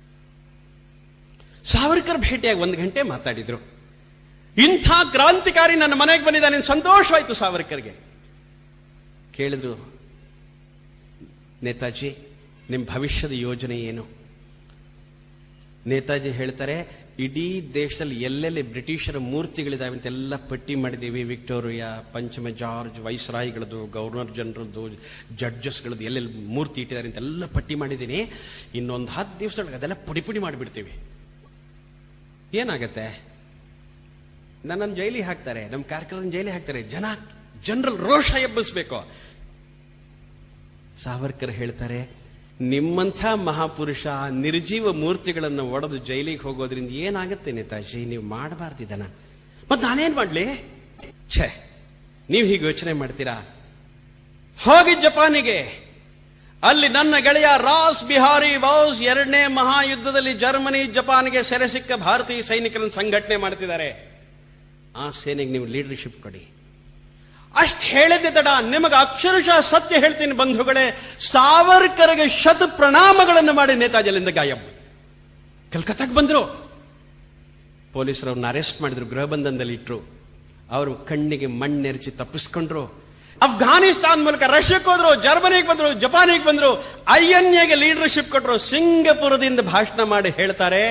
ಸಾವರ್ಕರ್ ಭೇಟಿಯಾಗಿ 1 ಗಂಟೆ ಮಾತಾಡಿದ್ರು. ಇಂಥ ಕ್ರಾಂತಿಕಾರಿ ನನ್ನ ಮನೆಗೆ ಬಂದಿದ್ದಾನೆ, ಸಂತೋಷವಾಯಿತು ಸಾವರ್ಕರ್ಗೆ. ಕೇಳಿದ್ರು, ನೇತಾಜಿ ನಿಮ್ಮ ಭವಿಷ್ಯದ ಯೋಜನೆ ಏನು? ನೇತಾಜಿ ಹೇಳ್ತಾರೆ, ಇಡೀ ದೇಶದಲ್ಲಿ ಎಲ್ಲೆಲ್ಲಿ ಬ್ರಿಟಿಷರ ಮೂರ್ತಿಗಳಿದಾವೆ ಅಂತೆಲ್ಲ ಪಟ್ಟಿ ಮಾಡಿದ್ದೀವಿ. ವಿಕ್ಟೋರಿಯಾ, ಪಂಚಮ ಜಾರ್ಜ್, ವೈಸ್ರಾಯ್ಗಳದ್ದು, ಗವರ್ನರ್ ಜನರಲ್ದು, ಜಡ್ಜಸ್ಗಳದ್ದು ಎಲ್ಲೆಲ್ಲಿ ಮೂರ್ತಿ ಇಟ್ಟಿದ್ದಾರೆ ಅಂತೆಲ್ಲ ಪಟ್ಟಿ ಮಾಡಿದ್ದೀನಿ. ಇನ್ನೊಂದು 10 ದಿವಸದೊಳಗೆ ಅದೆಲ್ಲ ಪುಡಿ ಮಾಡಿಬಿಡ್ತೀವಿ. ಏನಾಗತ್ತೆ? ನನ್ನನ್ನು ಜೈಲಿಗೆ ಹಾಕ್ತಾರೆ, ನಮ್ಮ ಕಾರ್ಯಕ್ರಮ ಜೈಲಿಗೆ ಹಾಕ್ತಾರೆ. ಜನರಲ್ ರೋಷ ಎಬ್ಬಿಸ್ಬೇಕು. ಸಾವರ್ಕರ್ ಹೇಳ್ತಾರೆ, ನಿಮ್ಮಂಥ ಮಹಾಪುರುಷ ನಿರ್ಜೀವ ಮೂರ್ತಿಗಳನ್ನು ಒಡೆದು ಜೈಲಿಗೆ ಹೋಗೋದ್ರಿಂದ ಏನಾಗುತ್ತೆ ನೇತಾಜಿ? ನೀವು ಮಾಡಬಾರ್ದಿದ್ದಾನ. ಮತ್ತೆ ನಾನೇನ್ ಮಾಡ್ಲಿ? ಛೇ, ನೀವು ಹೀಗೆ ಯೋಚನೆ ಮಾಡ್ತೀರಾ? ಹೋಗಿ ಜಪಾನಿಗೆ. ಅಲ್ಲಿ ನನ್ನ ಗೆಳೆಯ ರಾಸ್ ಬಿಹಾರಿ ಬೋಸ್ 2ನೇ ಮಹಾಯುದ್ಧದಲ್ಲಿ ಜರ್ಮನಿ ಜಪಾನ್ಗೆ ಸೆರೆ ಸಿಕ್ಕ ಭಾರತೀಯ ಸೈನಿಕರನ್ನು ಸಂಘಟನೆ ಮಾಡ್ತಿದ್ದಾರೆ. ಆ ಸೇನೆಗೆ ನೀವು ಲೀಡರ್ಶಿಪ್ ಕೊಡಿ. ಅಷ್ಟು ಹೇಳಿದ್ದೆ ತಡ. ನಿಮಗೆ ಅಕ್ಷರಶಃ ಸತ್ಯ ಹೇಳ್ತೀನಿ ಬಂಧುಗಳೇ, ಸಾವರ್ಕರ್ಗೆ ಶತ ಪ್ರಣಾಮಗಳನ್ನು ಮಾಡಿ ನೇತಾಜಿ ಅಲ್ಲಿಂದ ಗಾಯಬ್. ಕಲ್ಕತ್ತಾಗ ಬಂದ್ರು. ಪೊಲೀಸರು ಅವ್ರನ್ನ ಅರೆಸ್ಟ್ ಮಾಡಿದ್ರು, ಗೃಹ ಬಂಧನದಲ್ಲಿ ಇಟ್ರು. ಅವರು ಕಣ್ಣಿಗೆ ಮಣ್ಣೆರಚಿ ತಪ್ಪಿಸ್ಕೊಂಡ್ರು. ಅಫ್ಘಾನಿಸ್ತಾನ್ ಮೂಲಕ ರಷ್ಯಾಕ್ಕೆ ಹೋದ್ರು, ಜರ್ಮನಿಗೆ ಬಂದ್ರು, ಜಪಾನಿಗೆ ಬಂದ್ರು, INAಗೆ ಲೀಡರ್ಶಿಪ್ ಕೊಟ್ಟರು. ಸಿಂಗಪುರದಿಂದ ಭಾಷಣ ಮಾಡಿ ಹೇಳ್ತಾರೆ,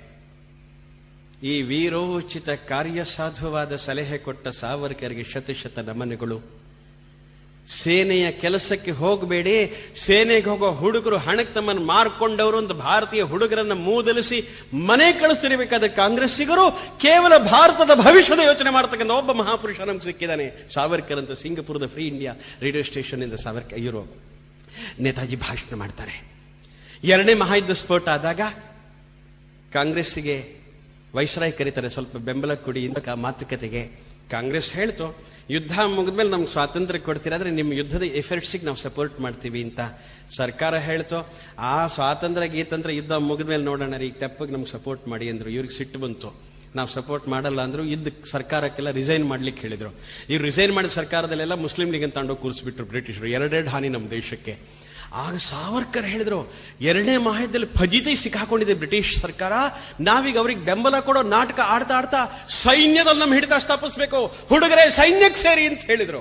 ಈ ವೀರೋಚಿತ ಕಾರ್ಯಸಾಧುವಾದ ಸಲಹೆ ಕೊಟ್ಟ ಸಾವರ್ಕರ್ಗೆ ಶತ ನಮನಗಳು. ಸೇನೆಯ ಕೆಲಸಕ್ಕೆ ಹೋಗಬೇಡಿ, ಸೇನೆಗೆ ಹೋಗೋ ಹುಡುಗರು ಹಣಕ್ಕೆ ತಮ್ಮನ್ನು ಮಾರ್ಕೊಂಡವರು ಅಂತ ಭಾರತೀಯ ಹುಡುಗರನ್ನ ಮೂದಲಿಸಿ ಮನೆ ಕಳಿಸ್ತಿರಬೇಕಾದ ಕಾಂಗ್ರೆಸ್ಸಿಗರು ಕೇವಲ ಭಾರತದ ಭವಿಷ್ಯದ ಯೋಚನೆ ಮಾಡತಕ್ಕಂಥ ಒಬ್ಬ ಮಹಾಪುರುಷ ನಮ್ಗೆ ಸಿಕ್ಕಿದ್ದಾನೆ, ಸಾವರ್ಕರ್ ಅಂತ. ಸಿಂಗಪುರದ ಫ್ರೀ ಇಂಡಿಯಾ ರೇಡಿಯೋ ಸ್ಟೇಷನ್ ಇಂದ ಇವರು ನೇತಾಜಿ ಭಾಷಣ ಮಾಡ್ತಾರೆ. 2ನೇ ಮಹಾಯುದ್ಧ ಸ್ಫೋಟ ಆದಾಗ ಕಾಂಗ್ರೆಸ್ಸಿಗೆ ವೈಸ್ರಾಯ್ ಕರೀತಾರೆ, ಸ್ವಲ್ಪ ಬೆಂಬಲ ಕೊಡಿ ಅಂತ ಮಾತುಕತೆಗೆ. ಕಾಂಗ್ರೆಸ್ ಹೇಳ್ತು, ಯುದ್ಧ ಮುಗಿದ್ಮೇಲೆ ನಮ್ಗೆ ಸ್ವಾತಂತ್ರ್ಯ ಕೊಡ್ತೀರಾದ್ರೆ ನಿಮ್ಮ ಯುದ್ಧದ ಎಫರ್ಟ್ಸಿಗೆ ನಾವು ಸಪೋರ್ಟ್ ಮಾಡ್ತೀವಿ ಅಂತ. ಸರ್ಕಾರ ಹೇಳ್ತು, ಆ ಸ್ವಾತಂತ್ರ್ಯ ಗೀತಂತ್ರ ಯುದ್ಧ ಮುಗಿದ್ಮೇಲೆ ನೋಡೋಣ ರೀ, ತೆಪ್ಪಗೆ ನಮ್ಗೆ ಸಪೋರ್ಟ್ ಮಾಡಿ ಅಂದ್ರು. ಇವ್ರಿಗೆ ಸಿಟ್ಟು ಬಂತು, ನಾವು ಸಪೋರ್ಟ್ ಮಾಡಲ್ಲ ಅಂದ್ರು. ಸರ್ಕಾರಕ್ಕೆಲ್ಲ ರಿಸೈನ್ ಮಾಡ್ಲಿಕ್ಕೆ ಹೇಳಿದ್ರು. ಇವ್ರು ರಿಸೈನ್ ಮಾಡಿದ ಸರ್ಕಾರದಲ್ಲೆಲ್ಲ ಮುಸ್ಲಿಂ ಲೀಗ್ ಅಂತ ತಗೊಂಡು ಕೂರಿಸ್ಬಿಟ್ರು ಬ್ರಿಟಿಷರು. 2 ಹಾನಿ ನಮ್ಮ ದೇಶಕ್ಕೆ. ಆಗ ಸಾವರ್ಕರ್ ಹೇಳಿದ್ರು, 2ನೇ ಮಹಾಯುದ್ಧದಲ್ಲಿ ಫಜೀತಿ ಸಿಕ್ಕಾಕೊಂಡಿದೆ ಬ್ರಿಟಿಷ್ ಸರ್ಕಾರ, ನಾವೀಗ ಅವ್ರಿಗೆ ಬೆಂಬಲ ಕೊಡೋ ನಾಟಕ ಆಡ್ತಾ ಸೈನ್ಯದಲ್ಲಿ ನಮ್ಮ ಹಿಡಿತ ಸ್ಥಾಪಿಸಬೇಕು, ಹುಡುಗರೇ ಸೈನ್ಯಕ್ಕೆ ಸೇರಿ ಅಂತ ಹೇಳಿದ್ರು.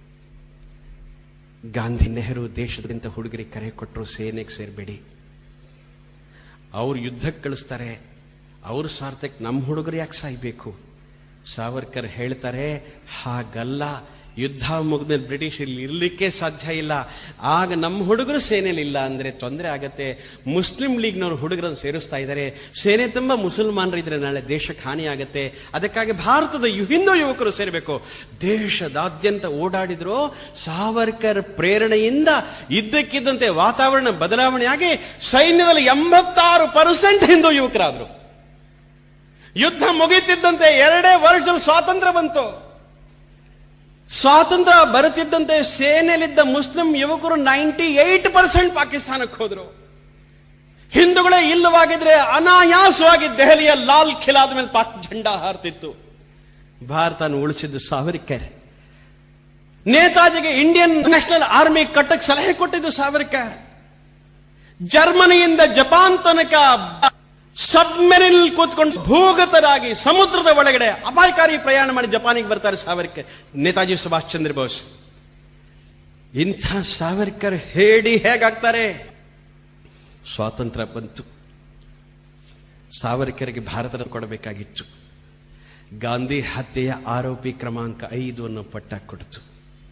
ಗಾಂಧಿ ನೆಹರು ದೇಶದಿಂದ ಹುಡುಗರಿಗೆ ಕರೆ ಕೊಟ್ಟರು, ಸೇನೆಗೆ ಸೇರ್ಬೇಡಿ. ಅವ್ರು ಯುದ್ಧಕ್ಕೆ ಕಳಿಸ್ತಾರೆ, ಅವ್ರ ಸ್ವಾರ್ಥಕ್ಕೆ ನಮ್ಮ ಹುಡುಗರು ಯಾಕೆ ಸಾಯ್ಬೇಕು? ಸಾವರ್ಕರ್ ಹೇಳ್ತಾರೆ, ಹಾಗಲ್ಲ, ಯುದ್ಧ ಮುಗಿದ್ಮೇಲೆ ಬ್ರಿಟಿಷ್ ಇಲ್ಲಿ ಇರ್ಲಿಕ್ಕೆ ಸಾಧ್ಯ ಇಲ್ಲ. ಆಗ ನಮ್ಮ ಹುಡುಗರು ಸೇನೆಯಲ್ಲಿ ಇಲ್ಲ ಅಂದ್ರೆ ತೊಂದರೆ ಆಗತ್ತೆ. ಮುಸ್ಲಿಂ ಲೀಗ್ನವರು ಹುಡುಗರನ್ನು ಸೇರಿಸ್ತಾ ಇದ್ದಾರೆ, ಸೇನೆ ತುಂಬಾ ಮುಸಲ್ಮಾನರು ಇದ್ರೆ ನಾಳೆ ದೇಶಕ್ಕೆ ಹಾನಿ ಆಗತ್ತೆ. ಅದಕ್ಕಾಗಿ ಭಾರತದ ಹಿಂದೂ ಯುವಕರು ಸೇರಬೇಕು. ದೇಶದಾದ್ಯಂತ ಓಡಾಡಿದ್ರು. ಸಾವರ್ಕರ್ ಪ್ರೇರಣೆಯಿಂದ ಇದ್ದಕ್ಕಿದ್ದಂತೆ ವಾತಾವರಣ ಬದಲಾವಣೆಯಾಗಿ ಸೈನ್ಯದಲ್ಲಿ 86% ಹಿಂದೂ ಯುವಕರಾದ್ರು. ಯುದ್ಧ ಮುಗಿತಿದ್ದಂತೆ 2 ವರ್ಷದಲ್ಲಿ ಸ್ವಾತಂತ್ರ್ಯ ಬಂತು. ಸ್ವಾತಂತ್ರ್ಯ ಬರುತ್ತಿದ್ದಂತೆ ಸೇನೆಯಲ್ಲಿದ್ದ ಮುಸ್ಲಿಂ ಯುವಕರು 98% ಪಾಕಿಸ್ತಾನಕ್ಕೆ ಹೋದ್ರು. ಹಿಂದೂಗಳೇ ಇಲ್ಲವಾಗಿದ್ರೆ ಅನಾಯಾಸವಾಗಿ ದೆಹಲಿಯ ಲಾಲ್ ಖಿಲಾದ ಮೇಲೆ ಪಾಕ್ ಝಂಡಾ ಹಾರ್ತಿತ್ತು. ಭಾರತನ ಉಳಿಸಿದ್ದು ಸಾವರ್ಕರ್. ನೇತಾಜಿಗೆ ಇಂಡಿಯನ್ ನ್ಯಾಷನಲ್ ಆರ್ಮಿ ಕಟ್ಟಕ್ಕೆ ಸಲಹೆ ಕೊಟ್ಟಿದ್ದು ಸಾವರ್ಕರ್. ಜರ್ಮನಿಯಿಂದ ಜಪಾನ್ ತನಕ ಸಬ್ಮೆರಿನ್ ಕೂತ್ಕೊಂಡು ಭೂಗತರಾಗಿ ಸಮುದ್ರದ ಒಳಗಡೆ ಅಪಾಯಕಾರಿ ಪ್ರಯಾಣ ಮಾಡಿ ಜಪಾನಿಗೆ ಬರ್ತಾರೆ ಸಾವರ್ಕರ್, ನೇತಾಜಿ ಸುಭಾಷ್ ಚಂದ್ರ ಬೋಸ್. ಇಂಥ ಸಾವರ್ಕರ್ ಹೇಗಾಗ್ತಾರೆ? ಸ್ವಾತಂತ್ರ್ಯ ಬಂತು. ಸಾವರ್ಕರ್ಗೆ ಭಾರತ ಕೊಡಬೇಕಾಗಿತ್ತು. ಗಾಂಧಿ ಹತ್ಯೆಯ ಆರೋಪಿ ಕ್ರಮಾಂಕ 5 ಅನ್ನೋ ಪಟ್ಟ ಕೊಡ್ತು.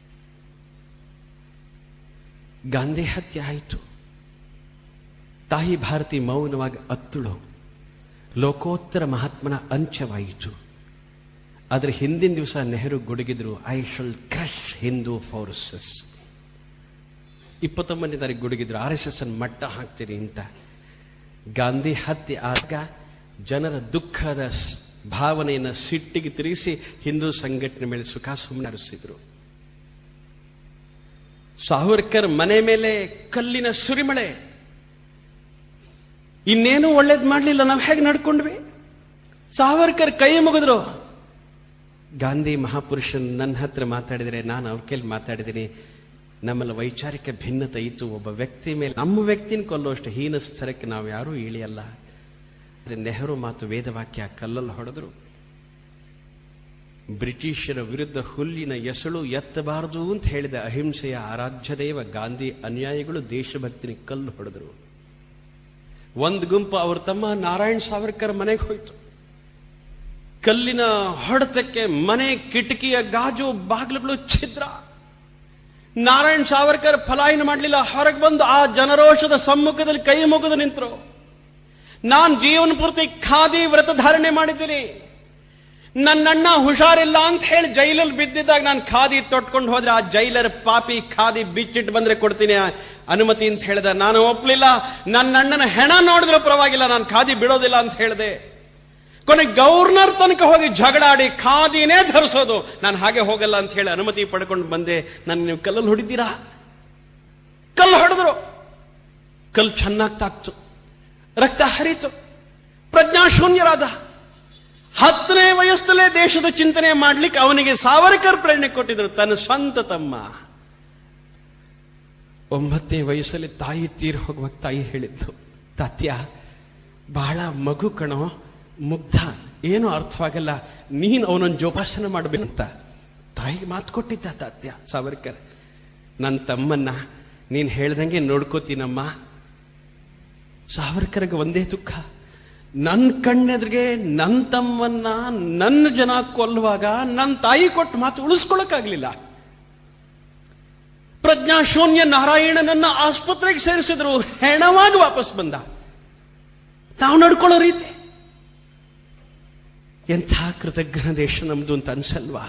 ಗಾಂಧಿ ಹತ್ಯೆ ಆಯಿತು. ತಾಯಿ ಭಾರತಿ ಮೌನವಾಗಿ ಅತ್ತುಳು. ಲೋಕೋತ್ತರ ಮಹಾತ್ಮನ ಅಂತ್ಯವಾಯಿತು. ಆದರೆ ಹಿಂದಿನ ದಿವಸ ನೆಹರು ಗುಡುಗಿದ್ರು, I shall crush Hindu forces. 29ನೇ ತಾರೀಕು ಗುಡುಗಿದ್ರು, RSS ಅನ್ನು ಮಟ್ಟ ಹಾಕ್ತೀರಿ ಅಂತ. ಗಾಂಧಿ ಹತ್ಯೆ ಆಗ ಜನರ ದುಃಖದ ಭಾವನೆಯನ್ನು ಸಿಟ್ಟಿಗೆ ತಿರುಗಿಸಿ ಹಿಂದೂ ಸಂಘಟನೆ ಮೇಲೆ ಸುಖ ಸುಮ್ಮನೆ ಹರಿಸಿದ್ರು. ಸಾವರ್ಕರ್ ಮನೆ ಮೇಲೆ ಕಲ್ಲಿನ ಸುರಿಮಳೆ. ಇನ್ನೇನು ಒಳ್ಳೇದು ಮಾಡಲಿಲ್ಲ, ನಾವು ಹೇಗೆ ನಡ್ಕೊಂಡ್ವಿ? ಸಾವರ್ಕರ್ ಕೈ ಮುಗಿದ್ರು. ಗಾಂಧಿ ಮಹಾಪುರುಷನ್ ನನ್ನ ಹತ್ರ ಮಾತಾಡಿದರೆ ನಾನು ಅವ್ರ ಕೈಲಿ ಮಾತಾಡಿದ್ದೀನಿ. ನಮ್ಮಲ್ಲಿ ವೈಚಾರಿಕ ಭಿನ್ನತೆ ಇತ್ತು. ಒಬ್ಬ ವ್ಯಕ್ತಿ ಮೇಲೆ ನಮ್ಮ ವ್ಯಕ್ತಿನ ಕೊಲ್ಲುವಷ್ಟು ಹೀನ ಸ್ತರಕ್ಕೆ ನಾವು ಯಾರೂ ಇಳಿಯಲ್ಲ. ನೆಹರು ಮಾತು ವೇದವಾಕ್ಯ ಕಲ್ಲಲ್ಲಿ ಹೊಡೆದ್ರು. ಬ್ರಿಟಿಷರ ವಿರುದ್ಧ ಹುಲ್ಲಿನ ಎಸಳು ಎತ್ತಬಾರದು ಅಂತ ಹೇಳಿದ ಅಹಿಂಸೆಯ ಆರಾಧ್ಯ ದೇವ ಗಾಂಧಿ ಅನ್ಯಾಯಿಗಳು ದೇಶಭಕ್ತಿನ ಕಲ್ಲು ಹೊಡೆದರು. ಒಂದು ಗುಂಪು ಅವ್ರ ತಮ್ಮ ನಾರಾಯಣ್ ಸಾವರ್ಕರ್ ಮನೆಗೆ ಹೋಯ್ತು. ಕಲ್ಲಿನ ಹೊಡೆತಕ್ಕೆ ಮನೆ ಕಿಟಕಿಯ ಗಾಜು ಬಾಗಿಲುಗಳು ಛಿದ್ರ. ನಾರಾಯಣ್ ಸಾವರ್ಕರ್ ಪಲಾಯನ ಮಾಡಲಿಲ್ಲ, ಹೊರಗೆ ಬಂದು ಆ ಜನರೋಷದ ಸಮ್ಮುಖದಲ್ಲಿ ಕೈ ಮುಗಿದು ನಿಂತರು. ನಾನು ಜೀವನ ಪೂರ್ತಿ ಖಾದಿ ವ್ರತ ಧಾರಣೆ ಮಾಡಿದ್ದೀನಿ, ನನ್ನಣ್ಣ ಹುಷಾರಿಲ್ಲ ಅಂತ ಹೇಳಿ ಜೈಲಲ್ಲಿ ಬಿದ್ದಿದ್ದಾಗ ನಾನು ಖಾದಿ ತೊಟ್ಕೊಂಡು ಹೋದ್ರೆ ಆ ಜೈಲರ್ ಪಾಪಿ ಖಾದಿ ಬಿಚ್ಚಿಟ್ಟು ಬಂದ್ರೆ ಕೊಡ್ತೀನಿ ಅನುಮತಿ ಅಂತ ಹೇಳಿದ. ನಾನು ಒಪ್ಲಿಲ್ಲ. ನನ್ನ ಅಣ್ಣನ ಹೆಣ ನೋಡಿದ್ರೆ ಪರವಾಗಿಲ್ಲ, ನಾನು ಖಾದಿ ಬಿಡೋದಿಲ್ಲ ಅಂತ ಹೇಳಿದೆ. ಕೊನೆಗೆ ಗವರ್ನರ್ ತನಕ ಹೋಗಿ ಜಗಳಾಡಿ ಖಾದಿನೇ ಧರಿಸೋದು, ನಾನು ಹಾಗೆ ಹೋಗಲ್ಲ ಅಂತ ಹೇಳಿ ಅನುಮತಿ ಪಡ್ಕೊಂಡು ಬಂದೆ. ನನ್ನ ನೀವು ಕಲ್ಲಲ್ಲಿ ಹೊಡಿತೀರಾ? ಕಲ್ಲು ಹೊಡೆದ್ರು. ಕಲ್ಲು ಚೆನ್ನಾಗಿ ತಾಕ್ತು, ರಕ್ತ ಹರಿತು, ಪ್ರಜ್ಞಾಶೂನ್ಯರಾದ. 10ನೇ ವಯಸ್ಸಲ್ಲೇ ದೇಶದ ಚಿಂತನೆ ಮಾಡ್ಲಿಕ್ಕೆ ಅವನಿಗೆ ಸಾವರ್ಕರ್ ಪ್ರೇರಣೆ ಕೊಟ್ಟಿದ್ರು. ತನ್ನ ಸ್ವಂತ ತಮ್ಮ 9ನೇ ವಯಸ್ಸಲ್ಲಿ ತಾಯಿ ತೀರ್ ಹೋಗುವಾಗ ತಾಯಿ ಹೇಳಿದ್ದು, ತಾತ್ಯ ಬಹಳ ಮಗು ಕಣೋ, ಮುಗ್ಧ, ಏನು ಅರ್ಥವಾಗಲ್ಲ, ನೀನು ಅವನೊಂದು ಜೋಪಾಸನ ಮಾಡಬೇಕಂತ ತಾಯಿಗೆ ಮಾತು ಕೊಟ್ಟಿದ್ದ ತಾತ್ಯ ಸಾವರ್ಕರ್. ನನ್ನ ತಮ್ಮನ್ನ ನೀನ್ ಹೇಳ್ದಂಗೆ ನೋಡ್ಕೋತೀನಮ್ಮ. ಸಾವರ್ಕರ್ಗೆ ಒಂದೇ ದುಃಖ, ನನ್ನ ಕಣ್ಣೆದ್ರಿಗೆ ನನ್ನ ತಮ್ಮನ್ನ ನನ್ನ ಜನ ಕೊಲ್ಲುವಾಗ ನನ್ನ ತಾಯಿ ಕೊಟ್ಟು ಮಾತು ಉಳಿಸ್ಕೊಳಕ್ಕಾಗ್ಲಿಲ್ಲ. ಪ್ರಜ್ಞಾಶೂನ್ಯ ನಾರಾಯಣನನ್ನ ಆಸ್ಪತ್ರೆಗೆ ಸೇರಿಸಿದ್ರು, ಹೆಣವಾಗಿ ವಾಪಸ್ ಬಂದ. ನಾವು ನಡ್ಕೊಳ್ಳೋ ರೀತಿ ಎಂಥ ಕೃತಜ್ಞ ದೇಶ ನಮ್ದು ಅಂತ ಅನ್ಸಲ್ವಾ?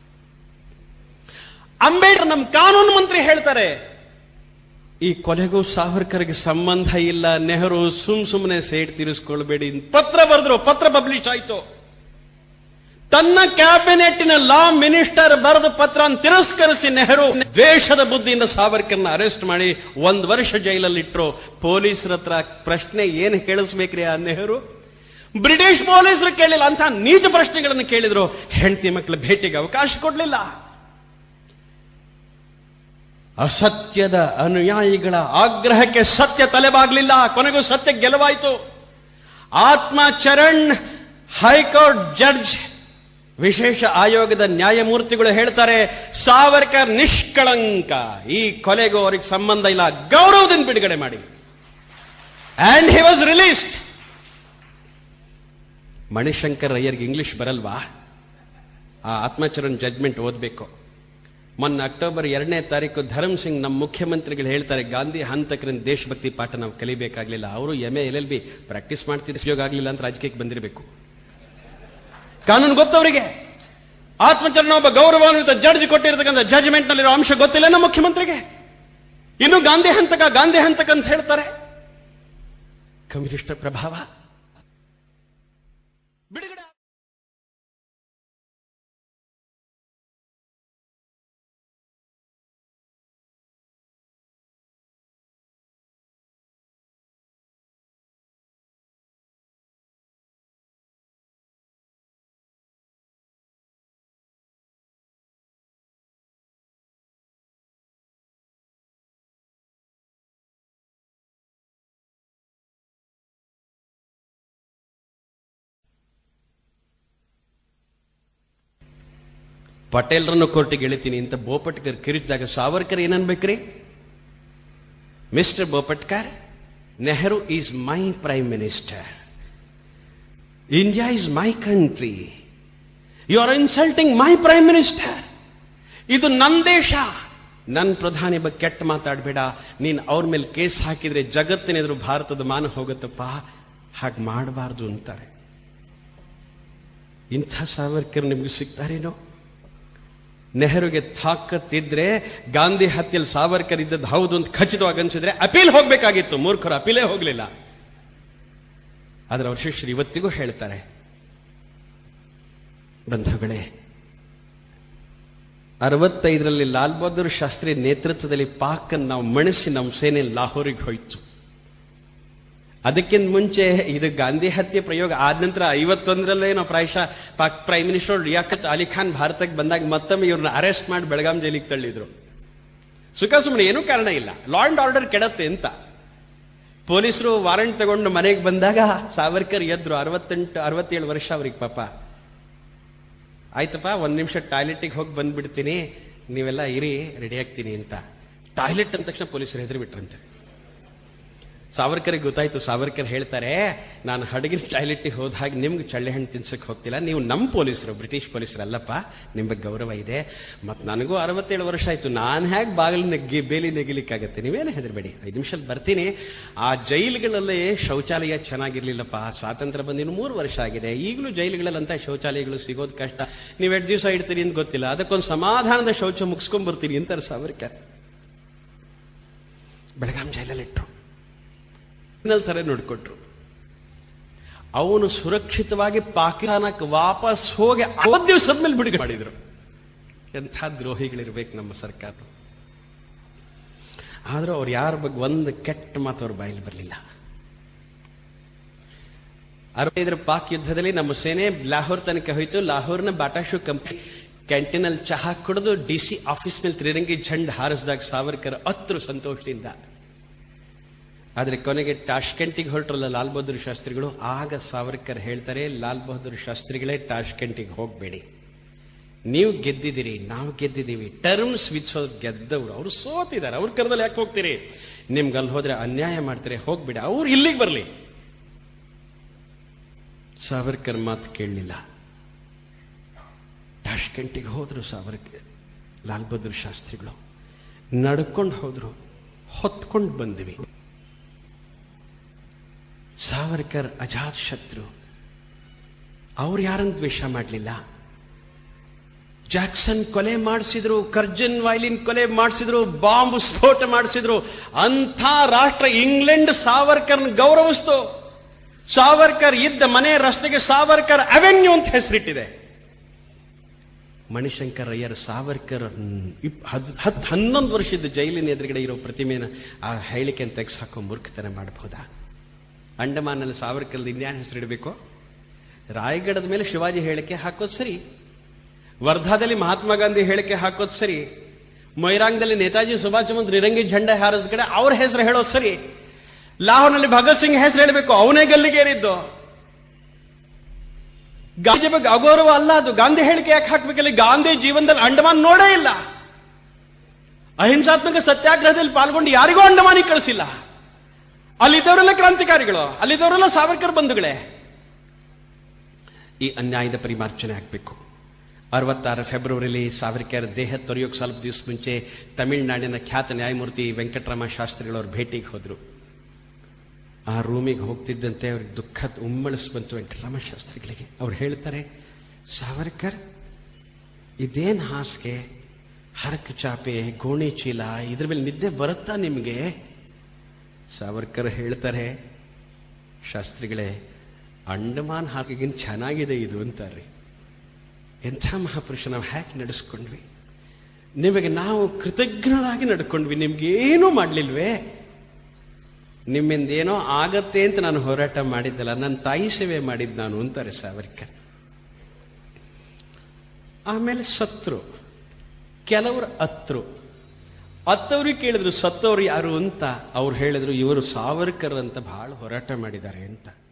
ಅಂಬೇಡ್ಕರ್ ನಮ್ಮ ಕಾನೂನು ಮಂತ್ರಿ ಹೇಳ್ತಾರೆ, ಈ ಕೊಲೆಗೂ ಸಾವರ್ಕರ್ಗೆ ಸಂಬಂಧ ಇಲ್ಲ, ನೆಹರು ಸುಮ್ಮನೆ ಸೇಡ್ ತೀರಿಸ್ಕೊಳ್ಬೇಡಿ ಪತ್ರ ಬರೆದ್ರು. ಪತ್ರ ಪಬ್ಲಿಷ್ ಆಯ್ತು. ತನ್ನ ಕ್ಯಾಬಿನೆಟ್ನ ಲಾ ಮಿನಿಸ್ಟರ್ ಬರೆದ ಪತ್ರ ತಿರಸ್ಕರಿಸಿ ನೆಹರು ದ್ವೇಷದ ಬುದ್ಧಿಯಿಂದ ಸಾವರ್ಕರ್ನ ಅರೆಸ್ಟ್ ಮಾಡಿ 1 ವರ್ಷ ಜೈಲಲ್ಲಿ ಇಟ್ರು. ಪೊಲೀಸರ ಹತ್ರ ಪ್ರಶ್ನೆ ಏನು ಕೇಳಿಸ್ಬೇಕ್ರಿ ಆ ನೆಹರು? ಬ್ರಿಟಿಷ್ ಪೊಲೀಸರು ಕೇಳಿಲ್ಲ, ಅಂತ ನೀಚ ಪ್ರಶ್ನೆಗಳನ್ನು ಕೇಳಿದ್ರು. ಹೆಂಡತಿ ಮಕ್ಕಳ ಭೇಟಿಗೆ ಅವಕಾಶ ಕೊಡ್ಲಿಲ್ಲ. ಅಸತ್ಯದ ಅನುಯಾಯಿಗಳ ಆಗ್ರಹಕ್ಕೆ ಸತ್ಯ ತಲೆಬಾಗ್ಲಿಲ್ಲ. ಕೊನೆಗೂ ಸತ್ಯ ಗೆಲುವಾಯಿತು. ಆತ್ಮಚರಣ್ ಹೈಕೋರ್ಟ್ ಜಡ್ಜ್, ವಿಶೇಷ ಆಯೋಗದ ನ್ಯಾಯಮೂರ್ತಿಗಳು ಹೇಳ್ತಾರೆ, ಸಾವರ್ಕರ್ ನಿಷ್ಕಳಂಕ, ಈ ಕೊಲೆಗೂ ಅವರಿಗೆ ಸಂಬಂಧ ಇಲ್ಲ, ಗೌರವದಿಂದ ಬಿಡುಗಡೆ ಮಾಡಿ. And he was released. Manishankar ಅಯ್ಯರ್ಗೆ ಇಂಗ್ಲಿಷ್ ಬರಲ್ವಾ? ಆ ಆತ್ಮಚರಣ್ ಜಡ್ಜ್ಮೆಂಟ್ ಓದ್ಬೇಕು. ಮೊನ್ನೆ ಅಕ್ಟೋಬರ್ 2ನೇ ತಾರೀಕು ಧರ್ಮ್ ಸಿಂಗ್ ನಮ್ಮ ಮುಖ್ಯಮಂತ್ರಿಗಳು ಹೇಳ್ತಾರೆ, ಗಾಂಧಿ ಹಂತಕರಿಂದ ದೇಶಭಕ್ತಿ ಪಾಠ ನಾವು ಕಲಿಬೇಕಾಗ್ಲಿಲ್ಲ. ಅವರು MA LLB ಪ್ರಾಕ್ಟೀಸ್ ಮಾಡ್ತಿದ್ದ ಉದ್ಯೋಗ ಆಗ್ಲಿಲ್ಲ ಅಂತ ರಾಜಕೀಯಕ್ಕೆ ಬಂದಿರಬೇಕು. ಕಾನೂನು ಗೊತ್ತವರಿಗೆ. ಆತ್ಮಚರಣ ಒಬ್ಬ ಗೌರವಾನ್ವಿತ ಜಡ್ಜ್ ಕೊಟ್ಟಿರತಕ್ಕಂಥ ಜಡ್ಜ್ಮೆಂಟ್ ನಲ್ಲಿರೋ ಅಂಶ ಗೊತ್ತಿಲ್ಲ ನಮ್ಮ ಮುಖ್ಯಮಂತ್ರಿಗೆ. ಇನ್ನು ಗಾಂಧಿ ಹಂತಕ ಅಂತ ಹೇಳ್ತಾರೆ. ಕಮ್ಯುನಿಸ್ಟರ ಪ್ರಭಾವ ಬಿಡುಗಡೆ. ಪಟೇಲ್ರನ್ನು ಕೋರ್ಟಿಗೆ ಎಳಿತೀನಿ ಅಂತ ಬೋಪಟ್ಕರ್ ಕಿರಿಚಿದಾಗ ಸಾವರ್ಕರ್ ಏನನ್ಬೇಕ್ರಿ? Mister Bhopatkar, Nehru is my prime minister, India is my country, you are insulting my prime minister. ಇದು ನನ್ನ ದೇಶ, ನನ್ನ ಪ್ರಧಾನಿ ಬಗ್ಗೆ ಕೆಟ್ಟ ಮಾತಾಡಬೇಡ. ನೀನ್ ಅವ್ರ ಮೇಲೆ ಕೇಸ್ ಹಾಕಿದ್ರೆ ಜಗತ್ತಿನೆದುರು ಭಾರತದ ಮಾನ ಹೋಗುತ್ತಪ್ಪ, ಹಾಗೆ ಮಾಡಬಾರ್ದು ಅಂತಾರೆ. ಇಂಥ ಸಾವರ್ಕರ್ ನಿಮ್ಗೆ ಸಿಗ್ತಾರೇನೋ? ನೆಹರುಗೆ ತಾಕತ್ತಿದ್ರೆ ಗಾಂಧಿ ಹತ್ಯೆಯಲ್ಲಿ ಸಾವರ್ಕರ್ ಇದ್ದದ್ದು ಹೌದು ಅಂತ ಖಚಿತವಾಗಿ ಅನ್ಸಿದ್ರೆ ಅಪೀಲ್ ಹೋಗ್ಬೇಕಾಗಿತ್ತು. ಮೂರ್ಖರು ಅಪೀಲೇ ಹೋಗ್ಲಿಲ್ಲ. ಆದ್ರೆ ಅವ್ರ ಶಿಷ್ಯರು ಇವತ್ತಿಗೂ ಹೇಳ್ತಾರೆ, ಬಂಧುಗಳೇ, 65ರಲ್ಲಿ ಲಾಲ್ ಬಹದ್ದೂರ್ ಶಾಸ್ತ್ರಿ ನೇತೃತ್ವದಲ್ಲಿ ಪಾಕ್ ನಾವು ಮಣಿಸಿ ನಮ್ಮ ಸೇನೆ ಲಾಹೋರಿಗೆ ಹೋಯ್ತು. ಅದಕ್ಕಿಂತ ಮುಂಚೆ ಇದು ಗಾಂಧಿ ಹತ್ಯೆ ಪ್ರಯೋಗ ಆದ ನಂತರ 51ರಲ್ಲೇ ನಾವು ಪ್ರಾಯಶಃ ಪಾಕ್ ಪ್ರೈಮ್ ಮಿನಿಸ್ಟರ್ ಲಿಯಾಕತ್ ಅಲಿ ಖಾನ್ ಭಾರತಕ್ಕೆ ಬಂದಾಗ ಮತ್ತೊಮ್ಮೆ ಇವ್ರನ್ನ ಅರೆಸ್ಟ್ ಮಾಡಿ ಬೆಳಗಾಂ ಜೈಲಿಗೆ ತಳ್ಳಿದ್ರು. ಸುಖ ಸುಮ್ಮನೆ ಏನೂ ಕಾರಣ ಇಲ್ಲ, ಲಾ ಅಂಡ್ ಆರ್ಡರ್ ಕೆಡತ್ತೆ ಅಂತ. ಪೊಲೀಸರು ವಾರಂಟ್ ತಗೊಂಡು ಮನೆಗೆ ಬಂದಾಗ ಸಾವರ್ಕರ್ ಎದ್ರು. 67 ವರ್ಷ ಅವ್ರಿಗೆ ಪಾಪ. ಆಯ್ತಪ್ಪ, 1 ನಿಮಿಷ ಟಾಯ್ಲೆಟಿಗೆ ಹೋಗಿ ಬಂದ್ಬಿಡ್ತೀನಿ, ನೀವೆಲ್ಲ ಇರಿ, ರೆಡಿ ಆಗ್ತೀನಿ ಅಂತ. ಟಾಯ್ಲೆಟ್ ಅಂದ ತಕ್ಷಣ ಪೊಲೀಸರು ಹೆದರಿ ಬಿಟ್ರಂತೆ. ಸಾವರ್ಕರ್ಗೆ ಗೊತ್ತಾಯ್ತು. ಸಾವರ್ಕರ್ ಹೇಳ್ತಾರೆ, ನಾನು ಹಡಗಿನ ಟಾಯ್ಲೆಟ್ಗೆ ಹೋದಾಗ ನಿಮ್ಗೆ ಚಳ್ಳೆ ಹಣ್ಣು ತಿನ್ಸಕ್ ಹೋಗ್ತಿಲ್ಲ, ನೀವು ನಮ್ಮ ಪೊಲೀಸರು, ಬ್ರಿಟಿಷ್ ಪೊಲೀಸರಲ್ಲಪ್ಪ, ನಿಮಗೆ ಗೌರವ ಇದೆ. ಮತ್ತು ನನಗೂ 67 ವರ್ಷ ಆಯ್ತು, ನಾನು ಹೇಗೆ ಬಾಗಿಲು ಬೇಲಿ ನೆಗಿಲಿಕ್ಕಾಗತ್ತೆ, ನೀವೇನು ಹೆದರಬೇಡಿ, 5 ನಿಮಿಷದಲ್ಲಿ ಬರ್ತೀನಿ. ಆ ಜೈಲುಗಳಲ್ಲಿ ಶೌಚಾಲಯ ಚೆನ್ನಾಗಿರ್ಲಿಲ್ಲಪ್ಪ, ಸ್ವಾತಂತ್ರ್ಯ ಬಂದಿನ್ನು 3 ವರ್ಷ ಆಗಿದೆ, ಈಗಲೂ ಜೈಲುಗಳಲ್ಲಂತ ಶೌಚಾಲಯಗಳು ಸಿಗೋದು ಕಷ್ಟ, ನೀವು 2 ದಿವಸ ಇಡ್ತೀರಿ ಅಂತ ಗೊತ್ತಿಲ್ಲ, ಅದಕ್ಕೊಂದು ಸಮಾಧಾನದ ಶೌಚ ಮುಗಿಸ್ಕೊಂಡ್ ಬರ್ತೀನಿ ಅಂತಾರೆ ಸಾವರ್ಕರ್. ಬೆಳಗಾಂ ಜೈಲಲ್ಲಿ ಇಟ್ರು, ತರ ನೋಡ್ಕೊಟ್ರು. ಅವನು ಸುರಕ್ಷಿತವಾಗಿ ಪಾಕಿಸ್ತಾನಕ್ಕೆ ವಾಪಸ್ ಹೋಗಿ 50 ದಿವಸದ ಮೇಲೆ ಬಿಡುಗಡೆ ಮಾಡಿದ್ರು. ಎಂಥ ದ್ರೋಹಿಗಳಿರ್ಬೇಕು ನಮ್ಮ ಸರ್ಕಾರ. ಆದ್ರೂ ಅವ್ರು ಯಾರ ಬಗ್ಗೆ ಒಂದು ಕೆಟ್ಟ ಮಾತು ಅವ್ರ ಬಾಯಲ್ಲಿ ಬರಲಿಲ್ಲ. 65 ಪಾಕ್ ಯುದ್ಧದಲ್ಲಿ ನಮ್ಮ ಸೇನೆ ಲಾಹೋರ್ ತನಕ ಹೋಯ್ತು. ಲಾಹೋರ್ನ ಬಾಟಾಶು ಕಂಪನಿ ಕ್ಯಾಂಟೀನಲ್ಲಿ ಚಹಾ ಕುಡಿದು DC ಆಫೀಸ್ ಮೇಲೆ ತ್ರಿರಂಗಿ ಝಂಡ್ ಹಾರಿಸಿದಾಗ ಸಾವರ್ಕರ್ ಅತ್ರು ಸಂತೋಷದಿಂದ. ಆದ್ರೆ ಕೊನೆಗೆ ಟಾಷ್ಕೆಂಟಿಗೆ ಹೊರಟ್ರಲ್ಲ ಲಾಲ್ ಬಹದ್ದೂರ್ ಶಾಸ್ತ್ರಿಗಳು, ಆಗ ಸಾವರ್ಕರ್ ಹೇಳ್ತಾರೆ, ಲಾಲ್ ಬಹದ್ದೂರ್ ಶಾಸ್ತ್ರಿಗಳೇ ಟಾಷ್ಕೆಂಟಿಗೆ ಹೋಗ್ಬೇಡಿ, ನೀವು ಗೆದ್ದಿದ್ದೀರಿ, ನಾವು ಗೆದ್ದಿದ್ದೀವಿ, ಟರ್ಮ್ಸ್ ವಿಚ್ ಗೆದ್ದವ್ರು, ಅವ್ರು ಸೋತಿದ್ದಾರೆ, ಅವ್ರ ಕರ್ದಲ್ಲಿ ಯಾಕೆ ಹೋಗ್ತೀರಿ, ನಿಮ್ಗೆ ಅಲ್ಲಿ ಹೋದ್ರೆ ಅನ್ಯಾಯ ಮಾಡ್ತಾರೆ, ಹೋಗ್ಬೇಡಿ, ಅವ್ರು ಇಲ್ಲಿಗೆ ಬರ್ಲಿ. ಸಾವರ್ಕರ್ ಮಾತು ಕೇಳಲಿಲ್ಲ. ಟಾಷ್ಕೆಂಟಿಗೆ ಹೋದ್ರು ಸಾವರ್ಕರ್, ಲಾಲ್ ಬಹದ್ದೂರ್ ಶಾಸ್ತ್ರಿಗಳು ನಡ್ಕೊಂಡು ಹೋದ್ರು, ಹೊತ್ಕೊಂಡು ಬಂದ್ವಿ. ಸಾವರ್ಕರ್ ಅಜಾತ್ ಶತ್ರು, ಅವ್ರು ಯಾರನ್ನು ದ್ವೇಷ ಮಾಡಲಿಲ್ಲ. ಜಾಕ್ಸನ್ ಕೊಲೆ ಮಾಡಿಸಿದ್ರು, ಕರ್ಜನ್ ವೈಲಿನ್ ಕೊಲೆ ಮಾಡಿಸಿದ್ರು, ಬಾಂಬ್ ಸ್ಫೋಟ ಮಾಡಿಸಿದ್ರು, ಅಂಥ ರಾಷ್ಟ್ರ ಇಂಗ್ಲೆಂಡ್ ಸಾವರ್ಕರ್ನ ಗೌರವಿಸ್ತು. ಸಾವರ್ಕರ್ ಇದ್ದ ಮನೆ ರಸ್ತೆಗೆ ಸಾವರ್ಕರ್ ಅವೆನ್ಯೂ ಅಂತ ಹೆಸರಿಟ್ಟಿದೆ. ಮಣಿಶಂಕರ್ ಅಯ್ಯರ್ ಸಾವರ್ಕರ್ 11 ವರ್ಷದ ಜೈಲಿನ ಎದುರುಗಡೆ ಇರೋ ಪ್ರತಿಮೆನ ಆ ಹೇಳಿಕೆಯನ್ನು ತೆಗೆಸಾಕೋ ಮೂರ್ಖತನ ಮಾಡಬಹುದಾ? ಅಂಡಮಾನಲ್ಲಿ ಸಾವರ್ಕರ್ದು ಇನ್ಯಾನ್ ಹೆಸರಿಡಬೇಕು? ರಾಯಗಢದ ಮೇಲೆ ಶಿವಾಜಿ ಹೇಳಿಕೆ ಹಾಕೋದು ಸರಿ, ವರ್ಧಾದಲ್ಲಿ ಮಹಾತ್ಮ ಗಾಂಧಿ ಹೇಳಿಕೆ ಹಾಕೋದು ಸರಿ, ಮೊಯ್ರಾಂಗ್ದಲ್ಲಿ ನೇತಾಜಿ ಸುಭಾಷ್ ಚಂದ್ರ ತ್ರಿರಂಗಿ ಝಂಡ ಹಾರಿದ ಕಡೆ ಅವ್ರ ಹೆಸರು ಹೇಳೋದು ಸರಿ, ಲಾಹೋರ್ನಲ್ಲಿ ಭಗತ್ ಸಿಂಗ್ ಹೆಸರು ಹೇಳಬೇಕು, ಅವನೇ ಗಲ್ಲಿಗೇರಿದ್ದು. ಗಾಂಧಿ ಬಗ್ಗೆ ಅಗೌರವ ಅಲ್ಲ ಅದು, ಗಾಂಧಿ ಹೇಳಿಕೆ ಯಾಕೆ ಹಾಕ್ಬೇಕಲ್ಲಿ? ಗಾಂಧಿ ಜೀವನದಲ್ಲಿ ಅಂಡಮಾನ್ ನೋಡೇ ಇಲ್ಲ, ಅಹಿಂಸಾತ್ಮಕ ಸತ್ಯಾಗ್ರಹದಲ್ಲಿ ಪಾಲ್ಗೊಂಡು ಯಾರಿಗೂ ಅಂಡಮಾನಿಗೆ ಕಳಿಸಿಲ್ಲ. ಅಲ್ಲಿದ್ದವರೆಲ್ಲ ಕ್ರಾಂತಿಕಾರಿಗಳು, ಅಲ್ಲಿದ್ದವರೆಲ್ಲ ಸಾವರ್ಕರ್ ಬಂಧುಗಳೇ. ಈ ಅನ್ಯಾಯದ ಪರಿಮಾರ್ಜನೆ ಆಗಬೇಕು. 66 ಫೆಬ್ರವರಿಲಿ ಸಾವರ್ಕರ್ ದೇಹ ತೊರೆಯೋಕೆ ಸ್ವಲ್ಪ ದಿವಸ ಮುಂಚೆ ತಮಿಳುನಾಡಿನ ಖ್ಯಾತ ನ್ಯಾಯಮೂರ್ತಿ ವೆಂಕಟರಾಮ ಶಾಸ್ತ್ರಿಗಳವ್ರ ಭೇಟಿಗೆ ಹೋದ್ರು. ಆ ರೂಮಿಗೆ ಹೋಗ್ತಿದ್ದಂತೆ ಅವ್ರಿಗೆ ದುಃಖ ಉಮ್ಮಳಿಸ್ ಬಂತು ವೆಂಕಟರಾಮ ಶಾಸ್ತ್ರಿಗಳಿಗೆ. ಅವ್ರು ಹೇಳ್ತಾರೆ, ಸಾವರ್ಕರ್ ಇದೇನ್ ಹಾಸಿಗೆ, ಹರಕ ಚಾಪೆ, ಗೋಣಿ ಚೀಲ, ಇದ್ರ ಮೇಲೆ ನಿದ್ದೆ ಬರುತ್ತಾ ನಿಮಗೆ? ಸಾವರ್ಕರ್ ಹೇಳ್ತಾರೆ, ಶಾಸ್ತ್ರಿಗಳೇ, ಅಂಡಮಾನ್ ಹಾಕಿಗಿನ್ ಚೆನ್ನಾಗಿದೆ ಇದು ಅಂತಾರೆ. ಎಂಥ ಮಹಾಪುರುಷ, ನಾವು ಹ್ಯಾಕ್ ನಡೆಸ್ಕೊಂಡ್ವಿ, ನಿಮಗೆ ನಾವು ಕೃತಜ್ಞರಾಗಿ ನಡ್ಕೊಂಡ್ವಿ, ನಿಮ್ಗೇನೂ ಮಾಡ್ಲಿಲ್ವೇ? ನಿಮ್ಮಿಂದ ಏನೋ ಆಗತ್ತೆ ಅಂತ ನಾನು ಹೋರಾಟ ಮಾಡಿದ್ದಲ್ಲ, ನನ್ನ ತಾಯಿ ಸೇವೆ ಮಾಡಿದ್ ನಾನು ಅಂತಾರೆ ಸಾವರ್ಕರ್. ಆಮೇಲೆ ಸತ್ರು, ಕೆಲವರು ಅತ್ತವ್ರಿಗೆ ಕೇಳಿದ್ರು ಸತ್ತವ್ರು ಯಾರು ಅಂತ. ಅವ್ರು ಹೇಳಿದ್ರು, ಇವರು ಸಾವರ್ಕರ್ ಅಂತ ಬಹಳ ಹೋರಾಟ ಮಾಡಿದ್ದಾರೆ ಅಂತ.